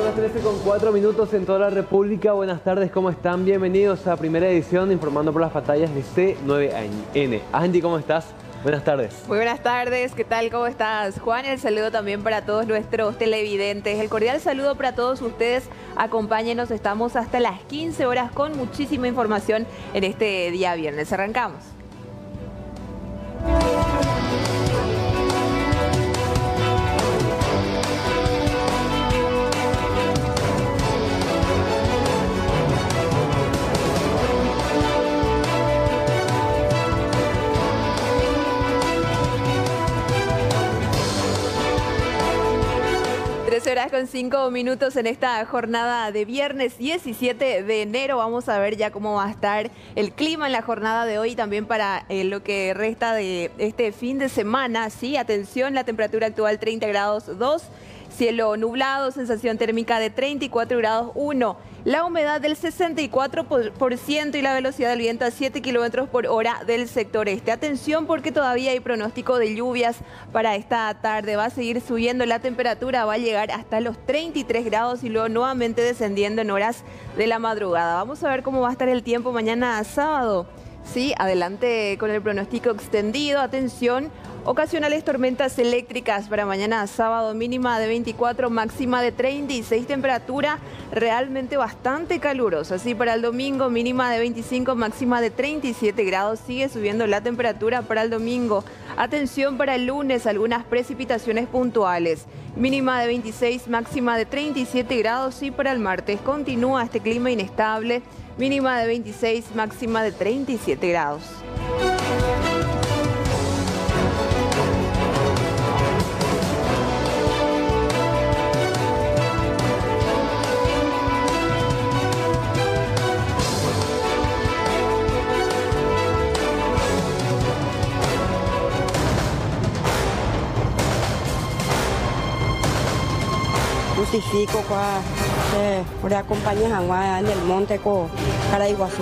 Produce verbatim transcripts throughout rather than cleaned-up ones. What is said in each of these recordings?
las trece con cuatro minutos en toda la República. Buenas tardes, ¿cómo están? Bienvenidos a primera edición informando por las pantallas de C nueve N. Andy, ¿cómo estás? Buenas tardes. Muy buenas tardes, ¿qué tal? ¿Cómo estás, Juan? El saludo también para todos nuestros televidentes. El cordial saludo para todos ustedes. Acompáñenos, estamos hasta las quince horas con muchísima información en este día viernes. Arrancamos. trece horas con cinco minutos en esta jornada de viernes diecisiete de enero. Vamos a ver ya cómo va a estar el clima en la jornada de hoy, también para eh, lo que resta de este fin de semana. Sí, atención, la temperatura actual treinta grados dos, cielo nublado, sensación térmica de treinta y cuatro grados uno. La humedad del sesenta y cuatro por ciento y la velocidad del viento a siete kilómetros por hora del sector este. Atención porque todavía hay pronóstico de lluvias para esta tarde. Va a seguir subiendo la temperatura, va a llegar hasta los treinta y tres grados y luego nuevamente descendiendo en horas de la madrugada. Vamos a ver cómo va a estar el tiempo mañana sábado. Sí, adelante con el pronóstico extendido. Atención, ocasionales tormentas eléctricas para mañana sábado, mínima de veinticuatro, máxima de treinta y seis, temperatura realmente bastante calurosa. Así para el domingo, mínima de veinticinco, máxima de treinta y siete grados, sigue subiendo la temperatura para el domingo. Atención para el lunes, algunas precipitaciones puntuales, mínima de veintiséis, máxima de treinta y siete grados, y para el martes continúa este clima inestable, mínima de veintiséis, máxima de treinta y siete grados. Justifico qua eh, por acompañar a en el monte con Caraiguazú.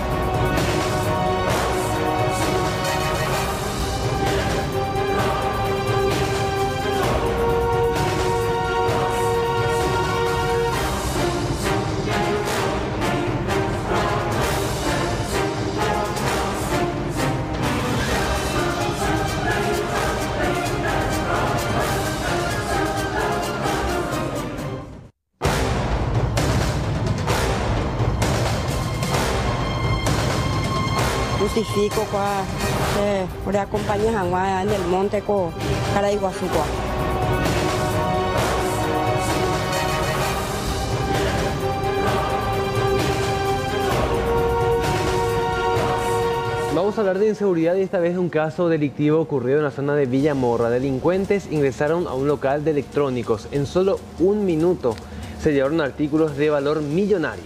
Justifico qua eh, por acompañar a en el monte con Caraiguazú. Vamos a hablar de inseguridad y esta vez de un caso delictivo ocurrido en la zona de Villamorra. Delincuentes ingresaron a un local de electrónicos. En solo un minuto se llevaron artículos de valor millonario.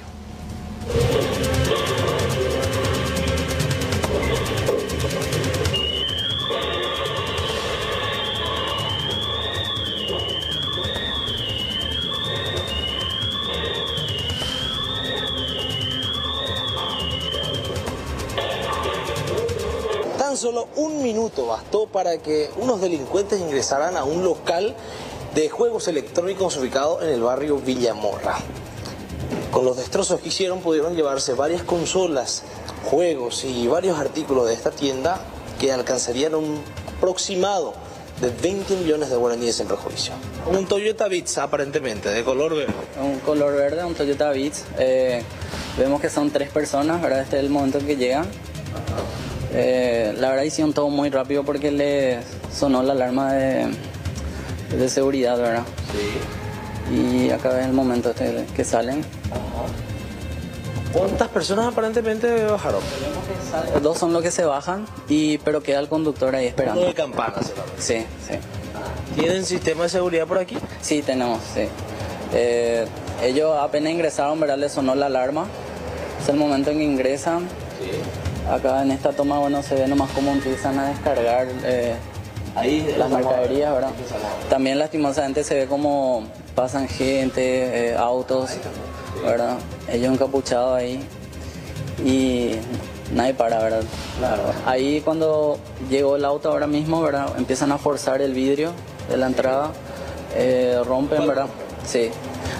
Solo un minuto bastó para que unos delincuentes ingresaran a un local de juegos electrónicos ubicado en el barrio Villamorra. Con los destrozos que hicieron pudieron llevarse varias consolas, juegos y varios artículos de esta tienda que alcanzarían un aproximado de veinte millones de guaraníes en perjuicio. Un Toyota Vitz aparentemente de color verde. Un color verde, un Toyota Vitz. Eh, vemos que son tres personas, ¿verdad? Este es el momento en que llegan. Eh, la verdad hicieron todo muy rápido porque le sonó la alarma de, de seguridad, ¿verdad? Sí. Y acá es el momento este que salen. ¿Cuántas personas aparentemente bajaron? Dos son los que se bajan, y, pero queda el conductor ahí esperando. Uno de campana solamente. Sí, sí. ¿Tienen sistema de seguridad por aquí? Sí, tenemos, sí. Eh, ellos apenas ingresaron, ¿verdad? Les sonó la alarma. Es el momento en que ingresan. Sí. Acá en esta toma, bueno, se ve nomás cómo empiezan a descargar eh, Ahí las mercaderías, ¿verdad? También lastimosamente se ve como pasan gente, eh, autos, ¿verdad? Ellos encapuchados ahí y nadie para, ¿verdad? Claro. Ahí cuando llegó el auto ahora mismo, ¿verdad? Empiezan a forzar el vidrio de la entrada, eh, rompen, ¿verdad? Sí.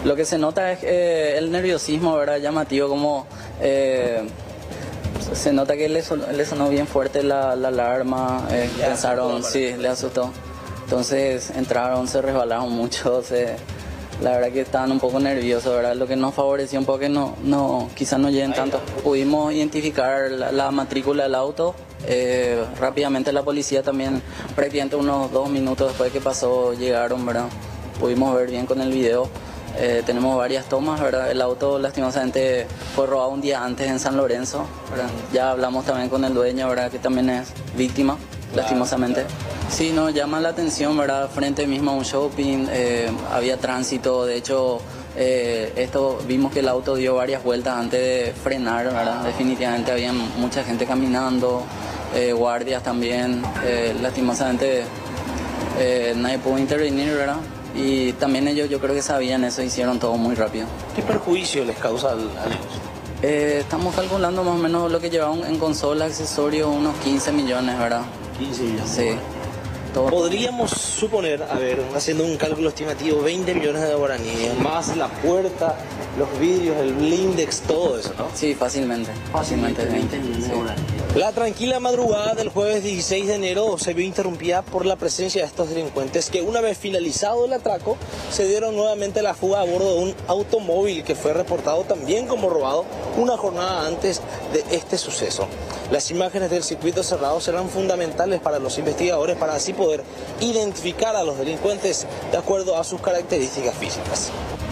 Lo que se nota es eh, el nerviosismo, ¿verdad? Llamativo, como eh, se nota que le sonó, le sonó bien fuerte la, la alarma, eh, pensaron, sí, le asustó. Entonces entraron, se resbalaron mucho, se, la verdad que estaban un poco nerviosos, ¿verdad? Lo que nos favoreció un poco que no, no, quizás no lleguen tanto. Pudimos identificar la, la matrícula del auto, eh, rápidamente la policía también, prácticamente unos dos minutos después de que pasó, llegaron, ¿verdad? Pudimos ver bien con el video. Eh, tenemos varias tomas, ¿verdad? El auto lastimosamente fue robado un día antes en San Lorenzo, ¿verdad? Ya hablamos también con el dueño, ¿verdad? Que también es víctima, lastimosamente. Sí, nos llama la atención, ¿verdad? Frente mismo a un shopping, eh, había tránsito, de hecho, eh, esto vimos que el auto dio varias vueltas antes de frenar, ¿verdad? Definitivamente había mucha gente caminando, eh, guardias también, eh, lastimosamente eh, nadie pudo intervenir, ¿verdad? Y también ellos yo creo que sabían eso, hicieron todo muy rápido. ¿Qué perjuicio les causa al, al negocio? Eh, estamos calculando más o menos lo que llevaban en consola, accesorios, unos quince millones, ¿verdad? quince millones. Sí. Todo. Podríamos suponer, a ver, haciendo un cálculo estimativo, veinte millones de guaraníes, más la puerta, los vidrios, el blindex, todo eso, ¿no? Sí, fácilmente. Fácilmente, veinte millones de guaraníes. La tranquila madrugada del jueves dieciséis de enero se vio interrumpida por la presencia de estos delincuentes que una vez finalizado el atraco se dieron nuevamente la fuga a bordo de un automóvil que fue reportado también como robado una jornada antes de este suceso. Las imágenes del circuito cerrado serán fundamentales para los investigadores para así poder identificar a los delincuentes de acuerdo a sus características físicas.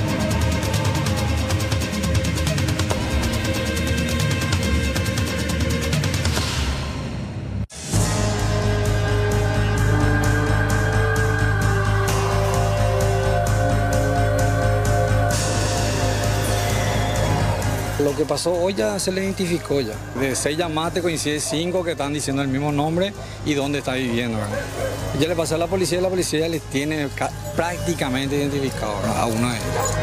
Lo que pasó hoy ya se le identificó ya. De seis llamadas te coincide cinco que están diciendo el mismo nombre y dónde está viviendo, ¿verdad? Ya le pasó a la policía y la policía ya les tiene prácticamente identificado, ¿verdad? A uno de ellos.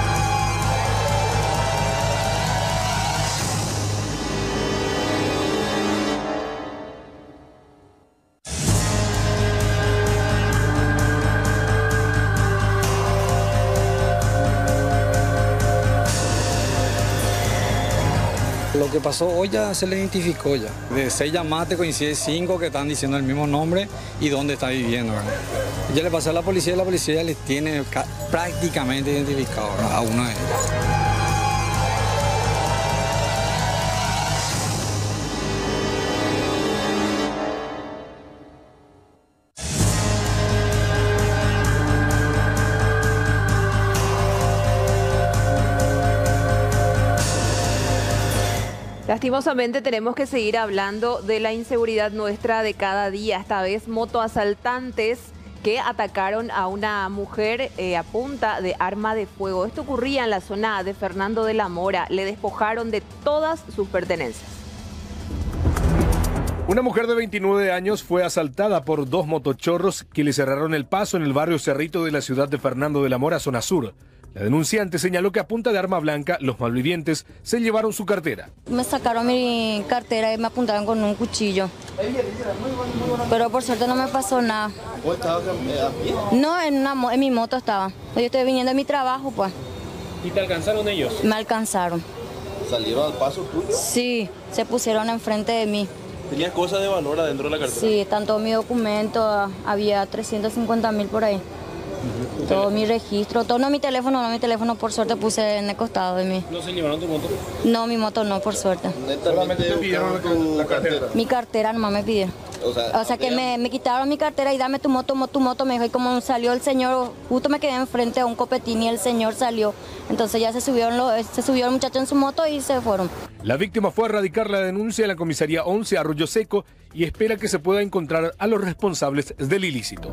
Lo que pasó hoy ya se le identificó ya. De seis llamadas te coincide cinco que están diciendo el mismo nombre y dónde está viviendo, ¿verdad? Ya le pasó a la policía y la policía ya les tiene prácticamente identificado, ¿verdad? A uno de ellos. Lastimosamente tenemos que seguir hablando de la inseguridad nuestra de cada día. Esta vez motoasaltantes que atacaron a una mujer eh, a punta de arma de fuego. Esto ocurría en la zona de Fernando de la Mora. Le despojaron de todas sus pertenencias. Una mujer de veintinueve años fue asaltada por dos motochorros que le cerraron el paso en el barrio Cerrito de la ciudad de Fernando de la Mora, zona sur. La denunciante señaló que a punta de arma blanca, los malvivientes se llevaron su cartera. Me sacaron mi cartera y me apuntaron con un cuchillo. Pero por suerte no me pasó nada. ¿Vos estabas a pie? No, en, una, en mi moto estaba. Yo estoy viniendo de mi trabajo, pues. ¿Y te alcanzaron ellos? Me alcanzaron. ¿Salieron al paso tuyo? Sí, se pusieron enfrente de mí. ¿Tenías cosas de valor adentro de la cartera? Sí, tanto mi documento, había trescientos cincuenta mil por ahí. Uh-huh. Todo mi registro, todo, no mi teléfono, no mi teléfono por suerte puse en el costado de mí. ¿No se llevaron tu moto? No, mi moto no, por suerte. ¿Solamente te pidieron tu la cartera? Mi cartera nomás me pidieron. O sea, o sea que me, me quitaron mi cartera y dame tu moto, tu moto, me dijo, y como salió el señor, justo me quedé enfrente a un copetín y el señor salió. Entonces ya se subieron los, se subió el muchacho en su moto y se fueron. La víctima fue a radicar la denuncia en la comisaría once Arroyo Seco y espera que se pueda encontrar a los responsables del ilícito.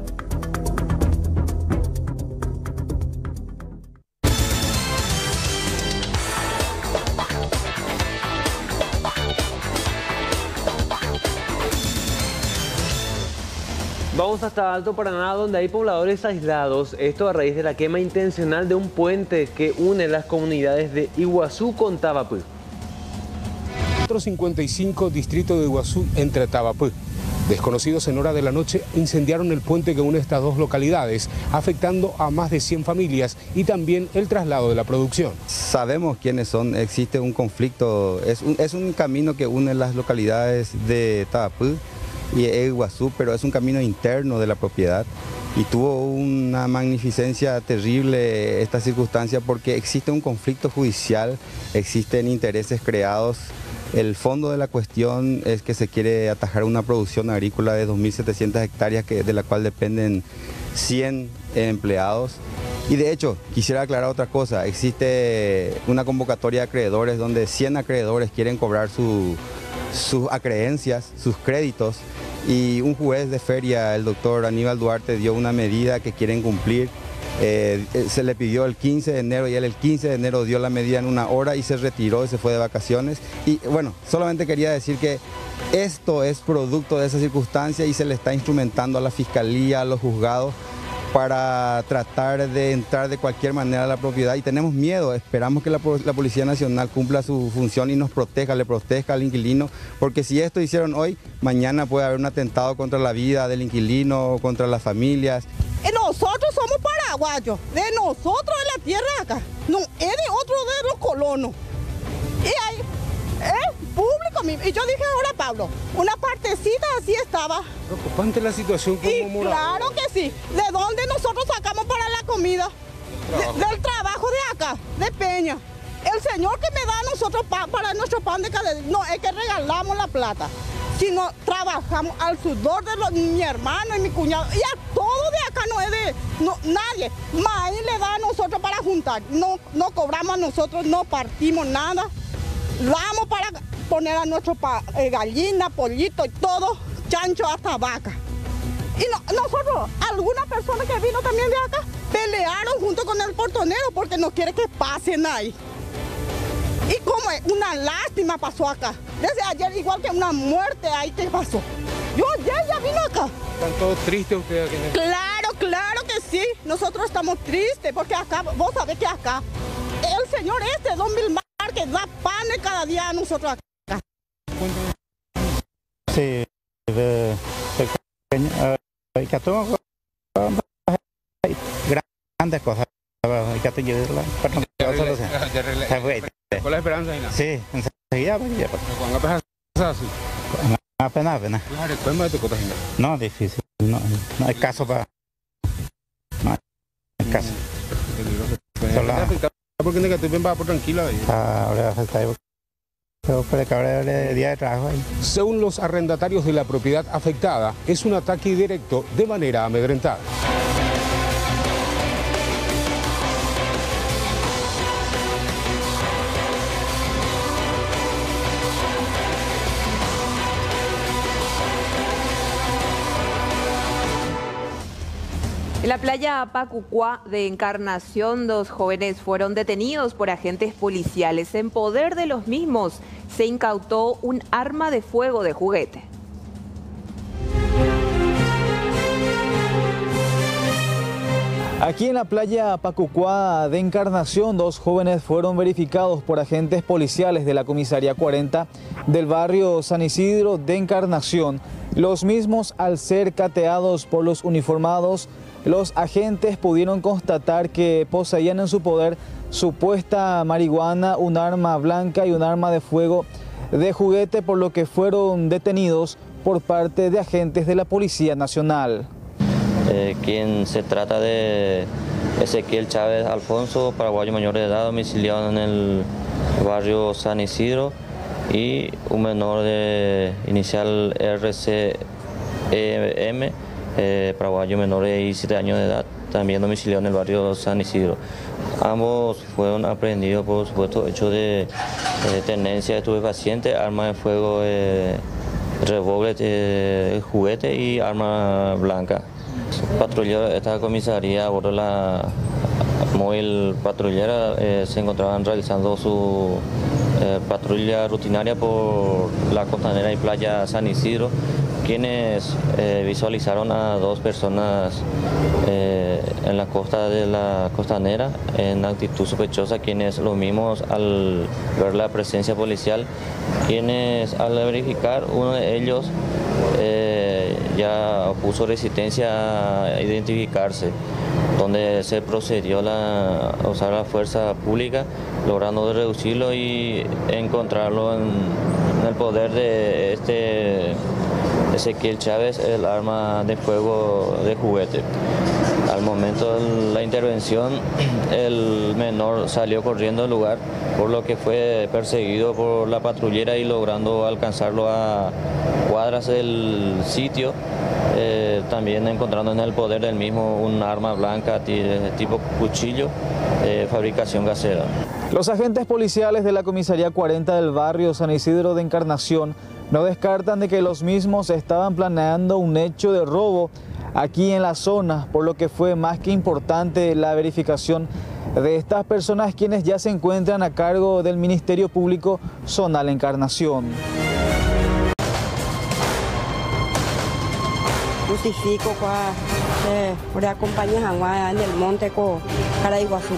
Vamos hasta Alto Paraná, donde hay pobladores aislados. Esto a raíz de la quema intencional de un puente que une las comunidades de Iguazú con Tavapú. cincuenta y cinco distrito de Iguazú entre Tavapú. Desconocidos en hora de la noche incendiaron el puente que une estas dos localidades, afectando a más de cien familias y también el traslado de la producción. Sabemos quiénes son, existe un conflicto, es un, es un camino que une las localidades de Taapú y Iguazú, pero es un camino interno de la propiedad y tuvo una magnificencia terrible esta circunstancia porque existe un conflicto judicial, existen intereses creados. El fondo de la cuestión es que se quiere atajar una producción agrícola de dos mil setecientas hectáreas que, de la cual dependen cien empleados. Y de hecho, quisiera aclarar otra cosa, existe una convocatoria de acreedores donde cien acreedores quieren cobrar su, sus acreencias, sus créditos, y un juez de feria, el doctor Aníbal Duarte, dio una medida que quieren cumplir. Eh, se le pidió el quince de enero y él el quince de enero dio la medida en una hora y se retiró y se fue de vacaciones. Y bueno, solamente quería decir que esto es producto de esa circunstancia y se le está instrumentando a la fiscalía, a los juzgados, para tratar de entrar de cualquier manera a la propiedad y tenemos miedo, esperamos que la, la Policía Nacional cumpla su función y nos proteja, le proteja al inquilino, porque si esto hicieron hoy, mañana puede haber un atentado contra la vida del inquilino, contra las familias. Nosotros somos paraguayos, de nosotros de la tierra acá, no es de otro de los colonos. Y ahí, es público mismo. Y yo dije ahora, Pablo, una partecita así estaba. Preocupante la situación como y morado. Claro que sí. ¿De dónde nosotros sacamos para la comida? Trabajo. De, del trabajo de acá, de Peña. El señor que me da a nosotros pan, para nuestro pan de cada día, no es que regalamos la plata, sino trabajamos al sudor de los, mi hermano y mi cuñado. Y a todo de acá no es de no, nadie. Maíz le da a nosotros para juntar. No, no cobramos a nosotros, no partimos nada. Damos para poner a nuestro pa, eh, gallina, pollito y todo, chancho hasta vaca. Y no, nosotros, algunas personas que vino también de acá, pelearon junto con el portonero porque no quiere que pasen ahí. Y como una lástima pasó acá. Desde ayer igual que una muerte ahí que pasó. Yo ayer ya vino acá. ¿Están todos tristes ustedes aquí? Claro, claro que sí. Nosotros estamos tristes porque acá, vos sabés que acá, el señor este, don Vilmar, que da pan de cada día a nosotros acá. Sí, de pequeño, hay que tomar grandes cosas. Hay que ayudarla. ¿Con la esperanza? Sí, enseguida. ¿Cuándo apenas así? Apenas, apenas. No, difícil. No, no hay caso para... No hay caso. ¿Por qué no te ven por tranquila? Ahora afecta pero para que ahora el día de trabajo ahí. Según los arrendatarios de la propiedad afectada, es un ataque directo de manera amedrentada. En la playa Pacucuá de Encarnación, dos jóvenes fueron detenidos por agentes policiales. En poder de los mismos se incautó un arma de fuego de juguete. Aquí en la playa Pacucuá de Encarnación, dos jóvenes fueron verificados por agentes policiales de la comisaría cuarenta del barrio San Isidro de Encarnación. Los mismos, al ser cateados por los uniformados, los agentes pudieron constatar que poseían en su poder supuesta marihuana, un arma blanca y un arma de fuego de juguete, por lo que fueron detenidos por parte de agentes de la Policía Nacional. Eh, quien se trata de Ezequiel Chávez Alfonso, paraguayo mayor de edad, domiciliado en el barrio San Isidro, y un menor de inicial R C M, eh, paraguayo menor de diecisiete años de edad, también domiciliado en el barrio San Isidro. Ambos fueron aprehendidos por supuesto hecho de eh, tenencia de estupefaciente, arma de fuego, eh, revólver, eh, juguete y arma blanca. Patrulleros de esta comisaría a bordo de la móvil patrullera eh, se encontraban realizando su eh, patrulla rutinaria por la costanera y playa San Isidro, quienes eh, visualizaron a dos personas eh, en la costa de la costanera en actitud sospechosa, quienes los mismos al ver la presencia policial, quienes al verificar uno de ellos eh, ya opuso resistencia a identificarse, donde se procedió la, a usar la fuerza pública, logrando reducirlo y encontrarlo en, en el poder de este Ezequiel Chávez, el arma de fuego de juguete. Al momento de la intervención, el menor salió corriendo del lugar, por lo que fue perseguido por la patrullera y logrando alcanzarlo a cuadras del sitio, eh, también encontrando en el poder del mismo un arma blanca tipo cuchillo, eh, fabricación casera. Los agentes policiales de la comisaría cuarenta del barrio San Isidro de Encarnación no descartan de que los mismos estaban planeando un hecho de robo aquí en la zona, por lo que fue más que importante la verificación de estas personas, quienes ya se encuentran a cargo del Ministerio Público Zonal Encarnación. Justifico por acompañar a en el monte con Caraiguazú.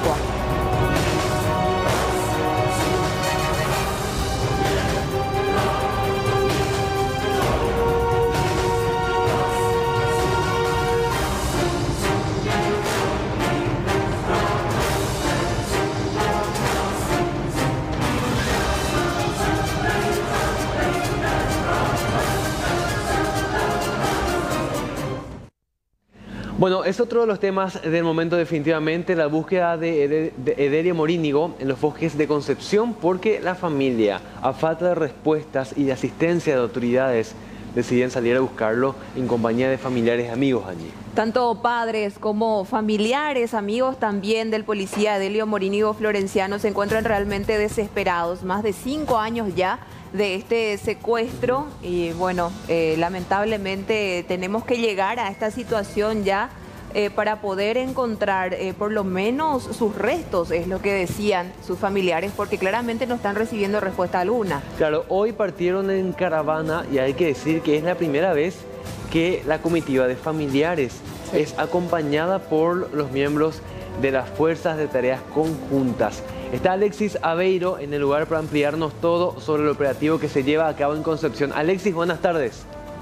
Bueno, es otro de los temas del momento definitivamente, la búsqueda de Edelio Morínigo en los bosques de Concepción, porque la familia, a falta de respuestas y de asistencia de autoridades, decidieron salir a buscarlo en compañía de familiares y amigos allí. Tanto padres como familiares, amigos también del policía Edelio Morínigo Florenciano se encuentran realmente desesperados, más de cinco años ya de este secuestro y bueno, eh, lamentablemente tenemos que llegar a esta situación ya eh, para poder encontrar eh, por lo menos sus restos, es lo que decían sus familiares, porque claramente no están recibiendo respuesta alguna. Claro, hoy partieron en caravana y hay que decir que es la primera vez que la comitiva de familiares sí. es acompañada por los miembros de las fuerzas de tareas conjuntas. Está Alexis Aveiro en el lugar para ampliarnos todo sobre el operativo que se lleva a cabo en Concepción. Alexis, buenas tardes.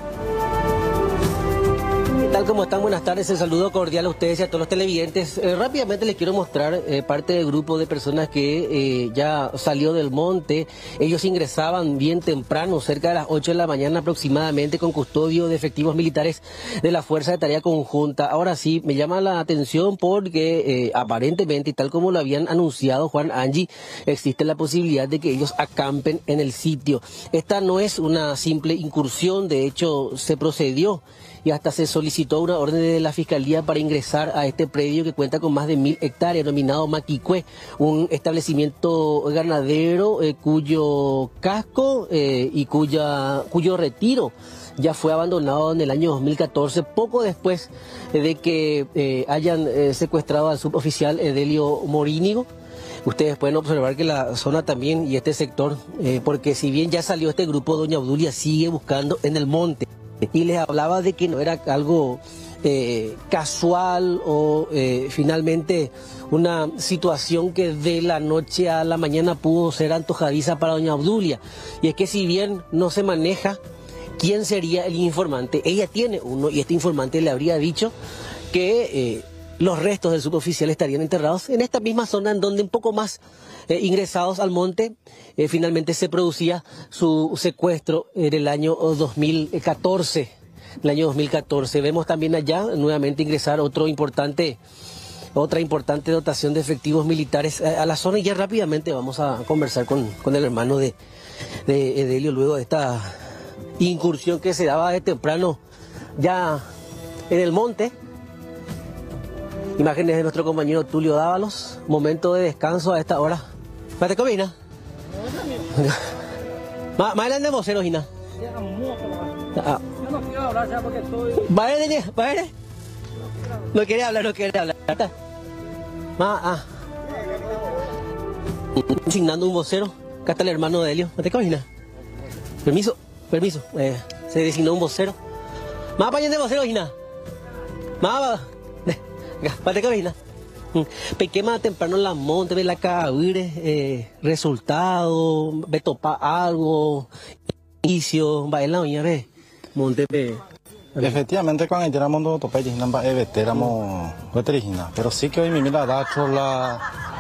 ¿Qué tal? ¿Cómo están? Buenas tardes. El saludo cordial a ustedes y a todos los televidentes. Eh, rápidamente les quiero mostrar eh, parte del grupo de personas que eh, ya salió del monte. Ellos ingresaban bien temprano, cerca de las ocho de la mañana aproximadamente, con custodio de efectivos militares de la Fuerza de Tarea Conjunta. Ahora sí, me llama la atención porque eh, aparentemente, y tal como lo habían anunciado Juan Angie, existe la posibilidad de que ellos acampen en el sitio. Esta no es una simple incursión, de hecho se procedió y hasta se solicitó una orden de la Fiscalía para ingresar a este predio que cuenta con más de mil hectáreas, denominado Maquicue, un establecimiento ganadero eh, cuyo casco eh, y cuya, cuyo retiro ya fue abandonado en el año dos mil catorce, poco después de que eh, hayan eh, secuestrado al suboficial Edelio Morínigo. Ustedes pueden observar que la zona también y este sector, eh, porque si bien ya salió este grupo, doña Obdulia sigue buscando en el monte. Y les hablaba de que no era algo eh, casual o eh, finalmente una situación que de la noche a la mañana pudo ser antojadiza para doña Obdulia. Y es que si bien no se maneja quién sería el informante, ella tiene uno y este informante le habría dicho que eh, los restos del suboficial estarían enterrados en esta misma zona en donde un poco más eh, ingresados al monte eh, finalmente se producía su secuestro en el año dos mil catorce. El año dos mil catorce. Vemos también allá nuevamente ingresar otro importante, otra importante dotación de efectivos militares a, a la zona, y ya rápidamente vamos a conversar con, con el hermano de, de Edelio luego de esta incursión que se daba de temprano ya en el monte. Imágenes de nuestro compañero Tulio Dávalos, momento de descanso a esta hora. ¿Mate comina? Más adelante vocero, Gina. Ah. Yo no quiero hablar ya porque estoy... Vale, niña, vale. No quiere hablar, no quiere hablar. Ah, ah. Asignando un vocero. Acá está el hermano de Helio. ¿Mate comina? Permiso, permiso. Eh, se designó un vocero. Más para allá de vocero, Gina. Más para allá. Pequé más temprano en la monte, ve la cabire, eh, resultado, ve topa algo, inicio, va en la uña, ve, monte, ve, Efectivamente, cuando entramos en Topa Yinamba, éramos veterinas, pero sí que hoy mi mira dato la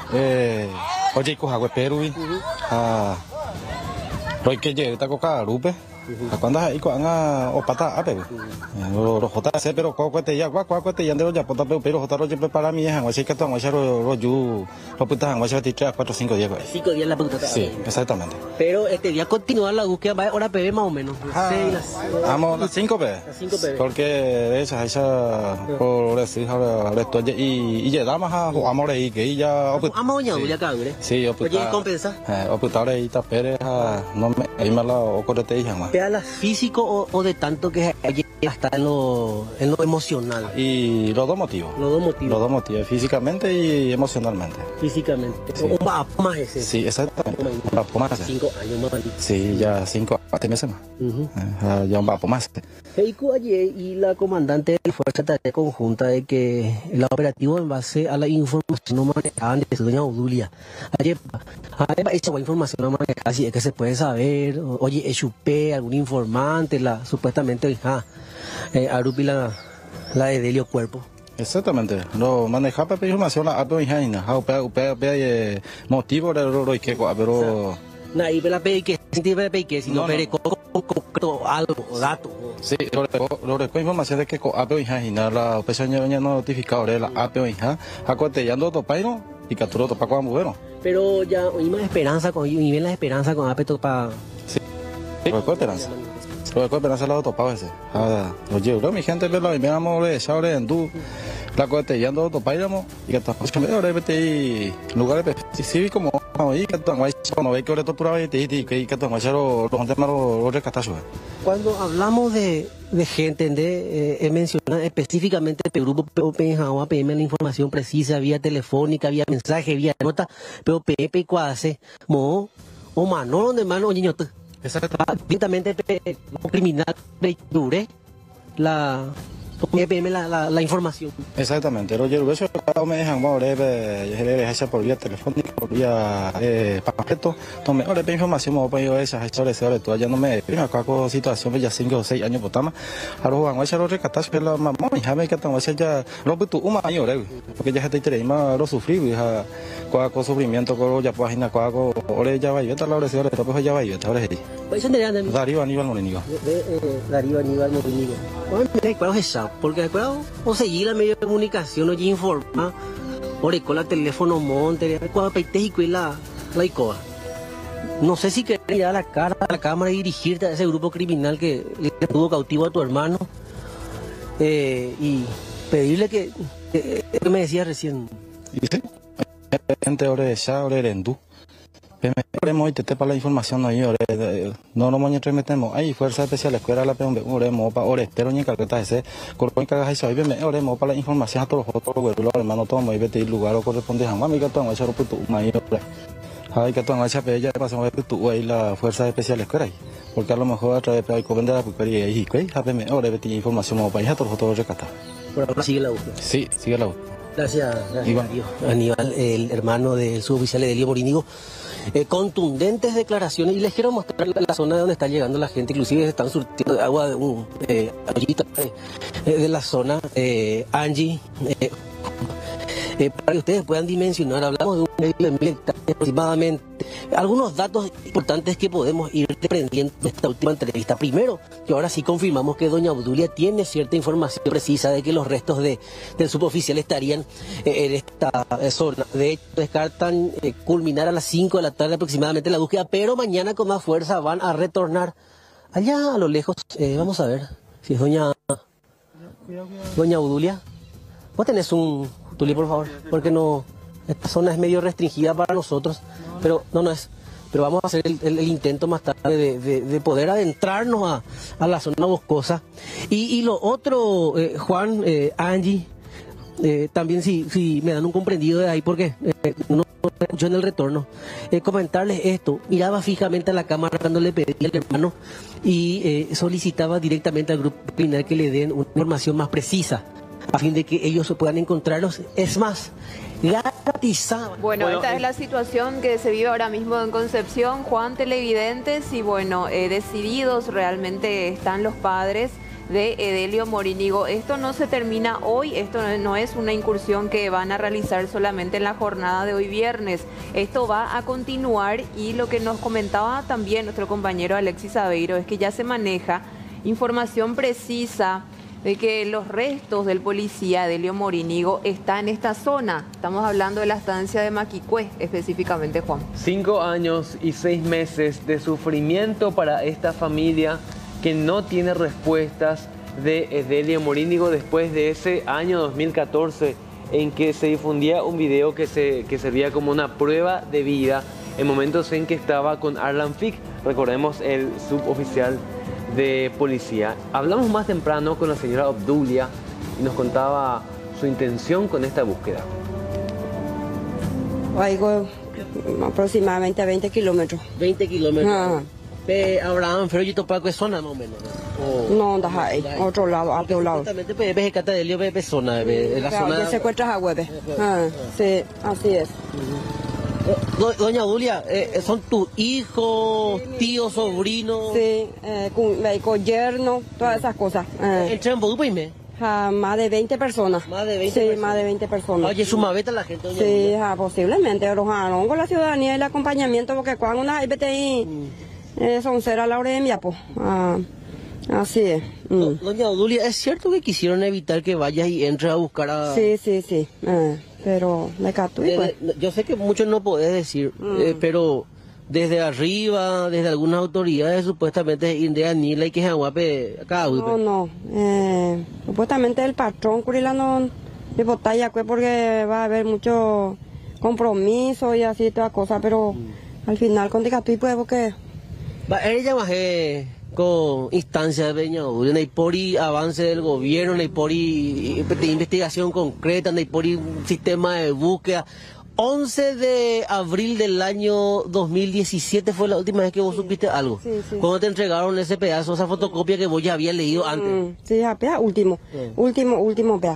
oye coja Perú, a Roy que llega esta coca rupe. Cuando hay cuando o pata a pero lo jota se pero co cuete ya cua cuete ya de ya pota pero jota roje para mí es así que tomo ya ro yu lo puta en tres, cuatro, cinco días cinco días la puta sí exactamente pero este día continúa la búsqueda va hora P B más o menos vamos las cinco P porque de esas esa por decir ahora esto y y llegamos a amor ahí que ya amo ya ya cabre sí o puta compensa o puta ahora ahí tapere no me ahí me la o corte y jamás físico o, o de tanto que está en lo, en lo emocional. Y los dos motivos. Los dos motivos. Los dos motivos, físicamente y emocionalmente. Físicamente. Sí. Un papo más ese. Sí, exactamente. Un papo más ese. Cinco años más. Sí, ya cinco meses más. Uh -huh. Ya un papo más. Y la comandante de la Fuerza de Tarea Conjunta de que el operativo en base a la información no manejaban de su doña Obdulia. Ayer, esa información no manejada, si es que se puede saber, oye, es chupé, algún informante, la supuestamente, ja, eh, Arupi la, la de Delio Cuerpo. Exactamente, lo manejaba para información la apo hija, ha upea upea motivo de lo que pero na y la pe que si pe que si no pere algo dato. Sí, lo recuerdo información de que apo hija la operación ya no notificado de la apo hija, acotellando topaino y capturó topa con bueno. Pero ya hay más esperanza con y ven la esperanza con apeto para sí. Lo recuerdo esperanza. Lo recuerdo esperanza la topa ese. Ah, oye, bro, mi gente ve lo y me amo de sabre en du la acotellando topaino y que está pues que me ahora vete lugares específicos como ahí que están ahí no ve que ahora torturaba y te que que están ahí lo lo temas lo rescatazo. Cuando hablamos de de gente de eh, mencionar específicamente el grupo P M P M la información precisa vía telefónica, vía mensaje, vía nota, pero P P cuase mo o mano donde mano niño directamente criminal dure la P M la, la, la información. Exactamente, Roger, eso me dejan más breve, esa por vía telefónica, por vía eh, panfleto, tome ahora información, me voy a esas historias, ahora tú ya no me prima con situación ya cinco o seis años por tama, ahora van a echar los recatas que la mamá, mi hija me que estamos ya lo puto un año, porque ya se te más lo sufrí, hija, con sufrimiento, con ya página, con ahora ya va y vete a la hora, ahora después ya va y vete ahora sí. Darío Aníbal Morinigo. Darío Aníbal Morinigo. ¿Cuál es esa? Porque después o seguir la medio de comunicación o informa o con el teléfono monte cuando peite y la la icoa no sé si querés ir a la cara a la cámara y dirigirte a ese grupo criminal que le tuvo cautivo a tu hermano eh, y pedirle que, que, que me decía recién ¿viste? Gente ahora de esa ahora de tú Oremos y te para la información no yo no no moño metemos ahí fuerza especial escuela la peón oremos para ore pero ni carpeta ese corpo cagas ahí sabe bien oremos para la información a todos los otros los hermanos todos y vete el lugar o corresponde a mami que todo eso puto mayo hay que tomar esa pella pasamos que tú ahí la fuerza especial escuela ahí porque a lo mejor a través de hay vender la pulpería y que sabe me ore vete información para país a todos los otros rescatar por ahora sigue la búsqueda sí sigue la búsqueda gracias gracias Aníbal el hermano del suboficial de Delio Morinigo. Eh, contundentes declaraciones y les quiero mostrar la, la zona de donde está llegando la gente, inclusive están surtiendo de agua de un eh, ollita eh, de la zona eh, Angie eh, eh, para que ustedes puedan dimensionar, hablamos de un medio de mil hectáreas aproximadamente. Algunos datos importantes que podemos ir aprendiendo de esta última entrevista. Primero, que ahora sí confirmamos que doña Obdulia tiene cierta información precisa de que los restos de, del suboficial estarían eh, en esta eh, zona. De hecho, descartan eh, culminar a las cinco de la tarde aproximadamente la búsqueda, pero mañana con más fuerza van a retornar allá a lo lejos. Eh, vamos a ver si es doña, doña Obdulia. Vos tenés un... Tuli, por favor, porque no, esta zona es medio restringida para nosotros, pero no, no es, pero vamos a hacer el, el, el intento más tarde de, de, de poder adentrarnos a, a la zona boscosa. Y, y lo otro, eh, Juan, eh, Angie, eh, también si, si me dan un comprendido de ahí, porque eh, no escucho en el retorno, eh, comentarles esto, miraba fijamente a la cámara cuando le pedí al hermano y eh, solicitaba directamente al grupo criminal que le den una información más precisa, a fin de que ellos se puedan encontrarlos. Es más, garantizaban. Bueno, bueno, esta es la situación que se vive ahora mismo en Concepción, Juan, televidentes, y bueno, eh, decididos realmente están los padres de Edelio Morínigo. Esto no se termina hoy, esto no es una incursión que van a realizar solamente en la jornada de hoy viernes. Esto va a continuar y lo que nos comentaba también nuestro compañero Alexis Aveiro es que ya se maneja información precisa de que los restos del policía Edelio Morínigo están en esta zona. Estamos hablando de la estancia de Maquicué, específicamente, Juan. Cinco años y seis meses de sufrimiento para esta familia que no tiene respuestas de Edelio Morínigo después de ese año dos mil catorce en que se difundía un video que, se, que servía como una prueba de vida en momentos en que estaba con Arlan Fick, recordemos el suboficial de policía. Hablamos más temprano con la señora Obdulia y nos contaba su intención con esta búsqueda. Algo aproximadamente veinte kilómetros. veinte kilómetros. Ah. Pe Abraham, pero yo topa qué zona más o menos. O, no, da ahí, otro lado, a otro lado. Exactamente, pe pe cata de lío pe zona, de la zona. Ya se encuentra a hueve. Ah, sí, así es. Do, doña Julia, eh, ¿son tus hijos, tíos, sobrinos? Sí, eh, con, con yerno, todas esas cosas. Eh. ¿Entra en Bodú, me? Ja, más de veinte personas. Más de veinte sí, personas. más de veinte personas. Oye, ¿su maveta la gente, doña sí, Julia? ja, posiblemente, pero ja, no, con la ciudadanía y el acompañamiento, porque cuando una I P T I mm. eh, son cera a la hora de mi apo. Ah, así es. Mm. Doña Julia, ¿es cierto que quisieron evitar que vayas y entres a buscar a...? Sí, sí, sí. Eh. Pero me cató y pues. Yo sé que muchos no podés decir, mm. eh, pero desde arriba, desde algunas autoridades, supuestamente Indea Nila y que Jaguape acá. No, no. Eh, supuestamente el patrón Curilano de botalla, pues, porque va a haber mucho compromiso y así, toda cosa, pero mm. al final con Ticatuí, pues, porque. Va, ella bajé con instancias de Peña Julia, no hay por avance del gobierno, no hay por investigación concreta, no hay por un sistema de búsqueda. once de abril del año dos mil diecisiete fue la última vez que vos sí. supiste algo. Sí, sí. Cuando te entregaron ese pedazo, esa fotocopia que vos ya habías leído antes. Mm, sí, ya, pea, último, sí. último, último, pea.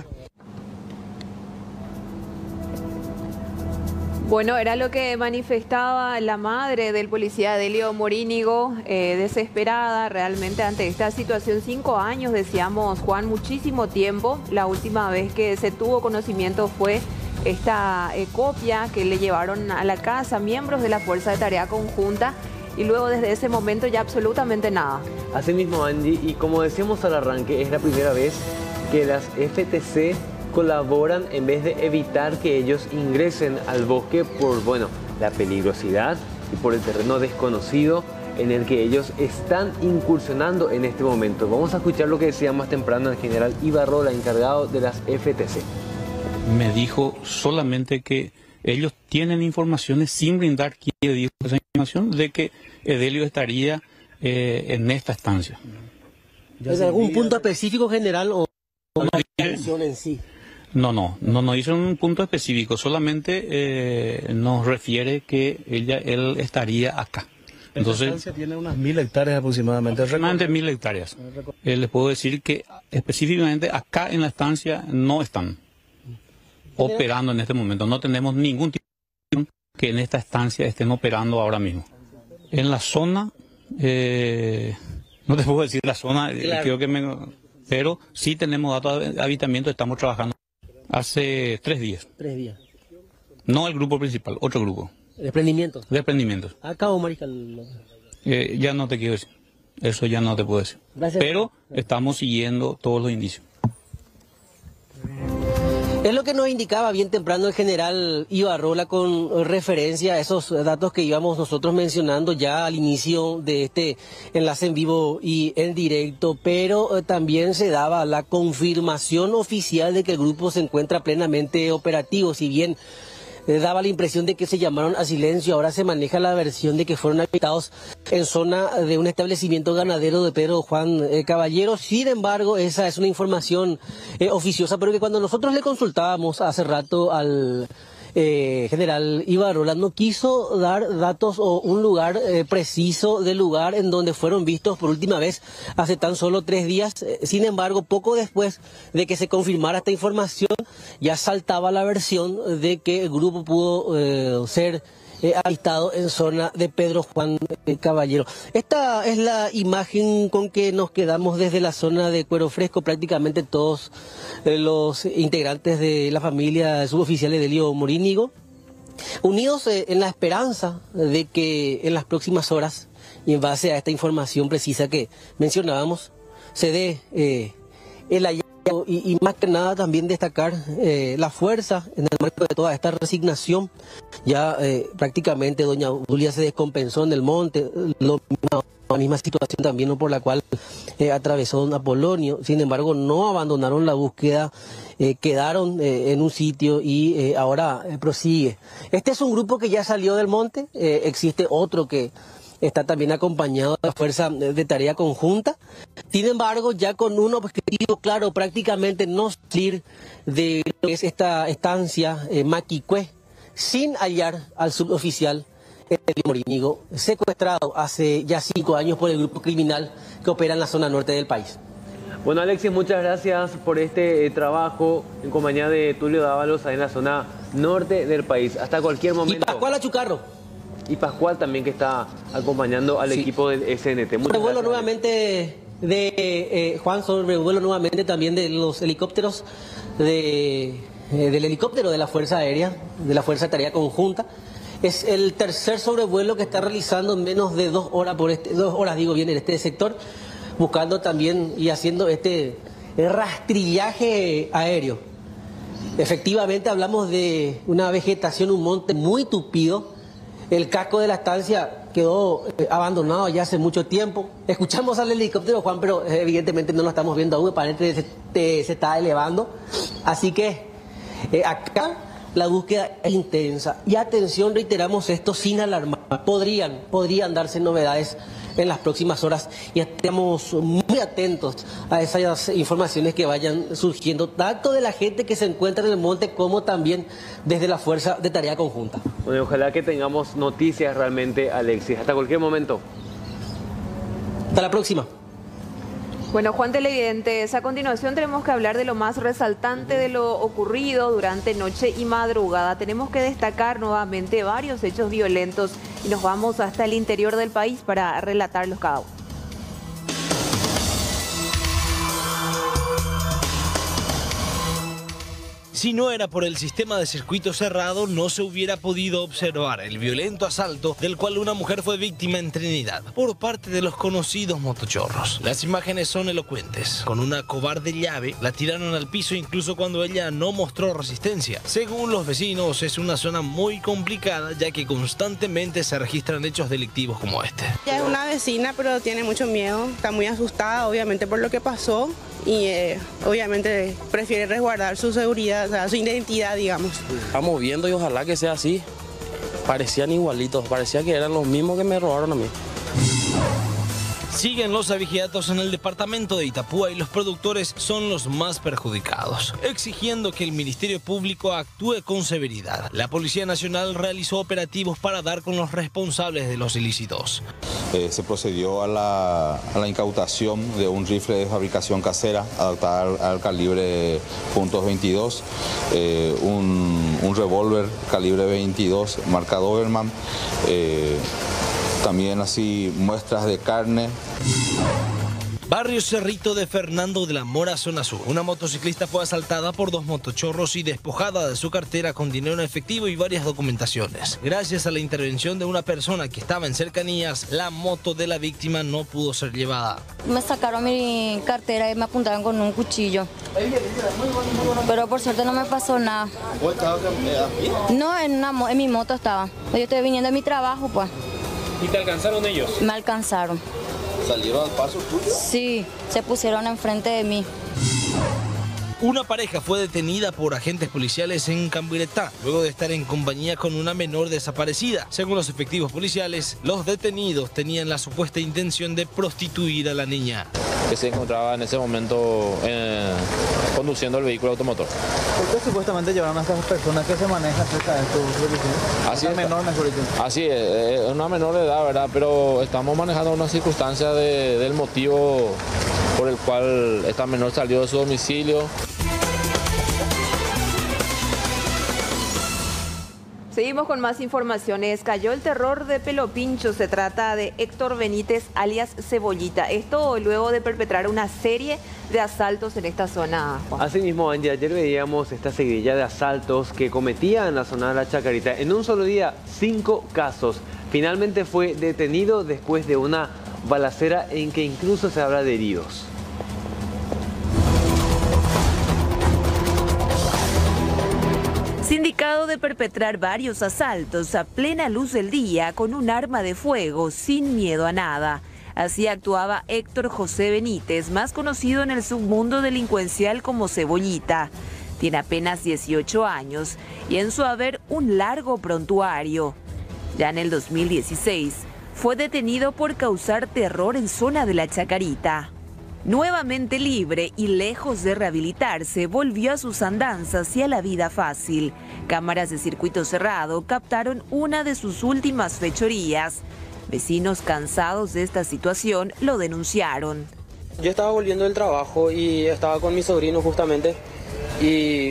Bueno, era lo que manifestaba la madre del policía Edelio Morínigo, eh, desesperada realmente ante esta situación. Cinco años, decíamos, Juan, muchísimo tiempo. La última vez que se tuvo conocimiento fue esta eh, copia que le llevaron a la casa miembros de la Fuerza de Tarea Conjunta y luego desde ese momento ya absolutamente nada. Así mismo, Angie, y como decíamos al arranque, es la primera vez que las F T C colaboran en vez de evitar que ellos ingresen al bosque por, bueno, la peligrosidad y por el terreno desconocido en el que ellos están incursionando en este momento. Vamos a escuchar lo que decía más temprano el general Ibarrola, encargado de las F T C. Me dijo solamente que ellos tienen informaciones sin brindar quién dijo esa información de que Edelio estaría eh, en esta estancia. ¿Desde algún punto específico general o no, la información en sí? No, no, no nos hizo un punto específico, solamente eh, nos refiere que ella, él estaría acá. Entonces, esta estancia tiene unas mil hectáreas aproximadamente. Aproximadamente mil hectáreas. Eh, les puedo decir que específicamente acá en la estancia no están operando en este momento. No tenemos ningún tipo de que en esta estancia estén operando ahora mismo. En la zona, eh, no te puedo decir la zona, claro. creo que me, pero sí tenemos datos de habitamiento, estamos trabajando. Hace tres días. Tres días. No el grupo principal, otro grupo. ¿Desprendimientos? Desprendimientos. ¿Acá o Mariscal? Eh, ya no te quiero decir. Eso ya no te puedo decir. Gracias. Pero estamos siguiendo todos los indicios. Es lo que nos indicaba bien temprano el general Ibarrola con referencia a esos datos que íbamos nosotros mencionando ya al inicio de este enlace en vivo y en directo, pero eh, también se daba la confirmación oficial de que el grupo se encuentra plenamente operativo, si bien eh, daba la impresión de que se llamaron a silencio, ahora se maneja la versión de que fueron habitados en zona de un establecimiento ganadero de Pedro Juan eh, Caballero. Sin embargo, esa es una información eh, oficiosa, pero que cuando nosotros le consultábamos hace rato al eh, general Ibarrola, no quiso dar datos o un lugar eh, preciso del lugar en donde fueron vistos por última vez hace tan solo tres días. Eh, sin embargo, poco después de que se confirmara esta información, ya saltaba la versión de que el grupo pudo eh, ser eh, avistado en zona de Pedro Juan eh, Caballero. Esta es la imagen con que nos quedamos desde la zona de Cuero Fresco. Prácticamente todos eh, los integrantes de la familia suboficiales de Elio Morínigo, unidos eh, en la esperanza de que en las próximas horas, y en base a esta información precisa que mencionábamos, se dé eh, el hallazgo y, y más que nada también destacar eh, la fuerza en el marco de toda esta resignación. Ya eh, prácticamente doña Julia se descompensó en el monte, lo, la misma situación también, ¿no?, por la cual eh, atravesó don Apolonio. Sin embargo, no abandonaron la búsqueda, eh, quedaron eh, en un sitio y eh, ahora eh, prosigue. Este es un grupo que ya salió del monte, eh, existe otro que está también acompañado de la Fuerza de Tarea Conjunta. Sin embargo, ya con un objetivo claro, prácticamente no salir de lo que es esta estancia eh, Maquicue, sin hallar al suboficial Elio Morínigo, secuestrado hace ya cinco años por el grupo criminal que opera en la zona norte del país. Bueno, Alexis, muchas gracias por este eh, trabajo en compañía de Tulio Dávalos ahí en la zona norte del país. Hasta cualquier momento. Y Pascual Achucarro. Y Pascual también, que está acompañando al sí. equipo del S N T. Muchas Sobrevuelo gracias, nuevamente de eh, Juan, sobrevuelo nuevamente también de los helicópteros de, eh, del helicóptero de la Fuerza Aérea, de la Fuerza de Tarea Conjunta. Es el tercer sobrevuelo que está realizando en menos de dos horas por este, dos horas digo bien, en este sector, buscando también y haciendo este rastrillaje aéreo. Efectivamente hablamos de una vegetación, un monte muy tupido. El casco de la estancia quedó eh, abandonado ya hace mucho tiempo. Escuchamos al helicóptero, Juan, pero eh, evidentemente no lo estamos viendo aún, aparentemente se, se está elevando. Así que eh, acá la búsqueda es intensa. Y atención, reiteramos esto sin alarmar. Podrían, podrían darse novedades en las próximas horas y estamos muy atentos a esas informaciones que vayan surgiendo, tanto de la gente que se encuentra en el monte como también desde la Fuerza de Tarea Conjunta. Bueno, ojalá que tengamos noticias realmente, Alexis. Hasta cualquier momento. Hasta la próxima. Bueno, Juan Televidentes, a continuación tenemos que hablar de lo más resaltante de lo ocurrido durante noche y madrugada. Tenemos que destacar nuevamente varios hechos violentos y nos vamos hasta el interior del país para relatarlos cada uno. Si no era por el sistema de circuito cerrado, no se hubiera podido observar el violento asalto del cual una mujer fue víctima en Trinidad por parte de los conocidos motochorros. Las imágenes son elocuentes. Con una cobarde llave, la tiraron al piso incluso cuando ella no mostró resistencia. Según los vecinos, es una zona muy complicada, ya que constantemente se registran hechos delictivos como este. Ella es una vecina, pero tiene mucho miedo. Está muy asustada, obviamente, por lo que pasó. Y eh, obviamente prefiere resguardar su seguridad, o sea, su identidad, digamos. Estamos viendo y ojalá que sea así. Parecían igualitos, parecía que eran los mismos que me robaron a mí. Siguen los abigeatos en el departamento de Itapúa y los productores son los más perjudicados, exigiendo que el Ministerio Público actúe con severidad. La Policía Nacional realizó operativos para dar con los responsables de los ilícitos. Eh, se procedió a la, a la incautación de un rifle de fabricación casera adaptado al, al calibre punto veintidós, eh, un, un revólver calibre veintidós marca Doberman, eh, también así muestras de carne. Barrio Cerrito de Fernando de la Mora, zona sur. Una motociclista fue asaltada por dos motochorros y despojada de su cartera con dinero en efectivo y varias documentaciones. Gracias a la intervención de una persona que estaba en cercanías, la moto de la víctima no pudo ser llevada. Me sacaron mi cartera y me apuntaron con un cuchillo. Pero por suerte no me pasó nada. ¿Vos estabas a pie? No, en, una, en mi moto estaba. Yo estoy viniendo de mi trabajo, pues. ¿Y te alcanzaron ellos? Me alcanzaron. ¿Salieron al paso tuyo? Sí, se pusieron enfrente de mí. Una pareja fue detenida por agentes policiales en Camburetá, luego de estar en compañía con una menor desaparecida. Según los efectivos policiales, los detenidos tenían la supuesta intención de prostituir a la niña. Que se encontraba en ese momento eh, conduciendo el vehículo automotor. ¿Por qué supuestamente llevaron a estas personas que se manejan cerca de estos vehículos? Así es, menor, mejor dicho. Así es, es una menor de edad, ¿verdad? Pero estamos manejando una circunstancia de, del motivo por el cual esta menor salió de su domicilio. Seguimos con más informaciones. Cayó el terror de Pelopincho. Se trata de Héctor Benítez, alias Cebollita. Esto luego de perpetrar una serie de asaltos en esta zona, Juan. Así mismo, Angie, ayer veíamos esta seguidilla de asaltos que cometía en la zona de La Chacarita. En un solo día, cinco casos. Finalmente fue detenido después de una balacera en que incluso se habla de heridos. Sindicado de perpetrar varios asaltos a plena luz del día con un arma de fuego sin miedo a nada. Así actuaba Héctor José Benítez, más conocido en el submundo delincuencial como Cebollita. Tiene apenas dieciocho años y en su haber un largo prontuario. Ya en el dos mil dieciséis fue detenido por causar terror en zona de La Chacarita. Nuevamente libre y lejos de rehabilitarse, volvió a sus andanzas y a la vida fácil. Cámaras de circuito cerrado captaron una de sus últimas fechorías. Vecinos cansados de esta situación lo denunciaron. Yo estaba volviendo del trabajo y estaba con mi sobrino justamente y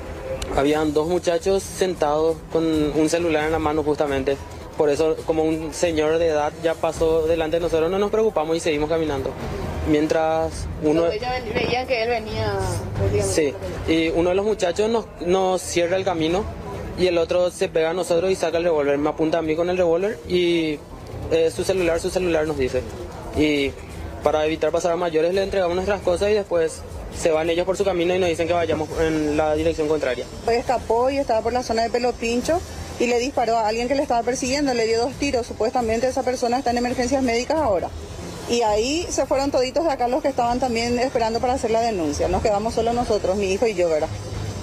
habían dos muchachos sentados con un celular en la mano justamente. Por eso, como un señor de edad ya pasó delante de nosotros, no nos preocupamos y seguimos caminando. Mientras uno... Pero ellos veían que él venía... Sí, y uno de los muchachos nos, nos cierra el camino y el otro se pega a nosotros y saca el revólver. Me apunta a mí con el revólver y eh, su celular, su celular nos dice. Y para evitar pasar a mayores le entregamos nuestras cosas y después se van ellos por su camino y nos dicen que vayamos en la dirección contraria. Escapó y estaba por la zona de Pelopincho y le disparó a alguien que le estaba persiguiendo, le dio dos tiros. Supuestamente esa persona está en emergencias médicas ahora. Y ahí se fueron toditos de acá los que estaban también esperando para hacer la denuncia. Nos quedamos solo nosotros, mi hijo y yo, ¿verdad?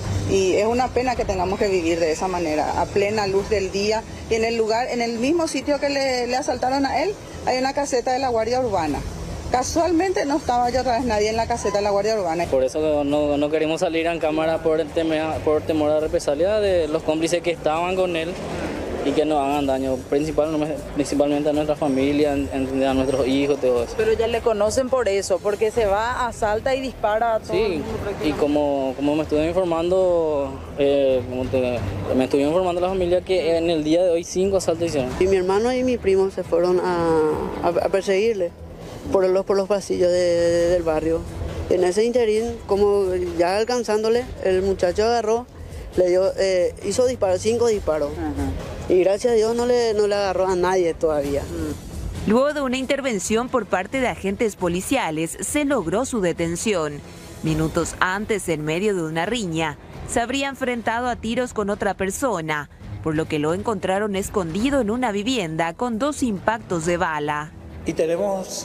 Y es una pena que tengamos que vivir de esa manera, a plena luz del día. Y en el lugar, en el mismo sitio que le, le asaltaron a él, hay una caseta de la Guardia Urbana. Casualmente no estaba yo otra vez nadie en la caseta de la Guardia Urbana. Por eso no, no queremos salir en cámara por, el tema, por temor a represalia de los cómplices que estaban con él y que nos hagan daño, principal, principalmente a nuestra familia, a nuestros hijos, todo eso. Pero ya le conocen por eso, porque se va, asalta y dispara a todo el Sí, mundo y como, como me estuve informando, eh, como te, me estuve informando a la familia que en el día de hoy cinco asaltos hicieron. Y mi hermano y mi primo se fueron a, a, a perseguirle por los, por los pasillos de, de, del barrio. En ese interín, como ya alcanzándole, el muchacho agarró, le dio, eh, hizo disparos, cinco disparos. Ajá. Y gracias a Dios no le, no le agarró a nadie todavía. Luego de una intervención por parte de agentes policiales, se logró su detención. Minutos antes, en medio de una riña, se habría enfrentado a tiros con otra persona, por lo que lo encontraron escondido en una vivienda con dos impactos de bala. Y tenemos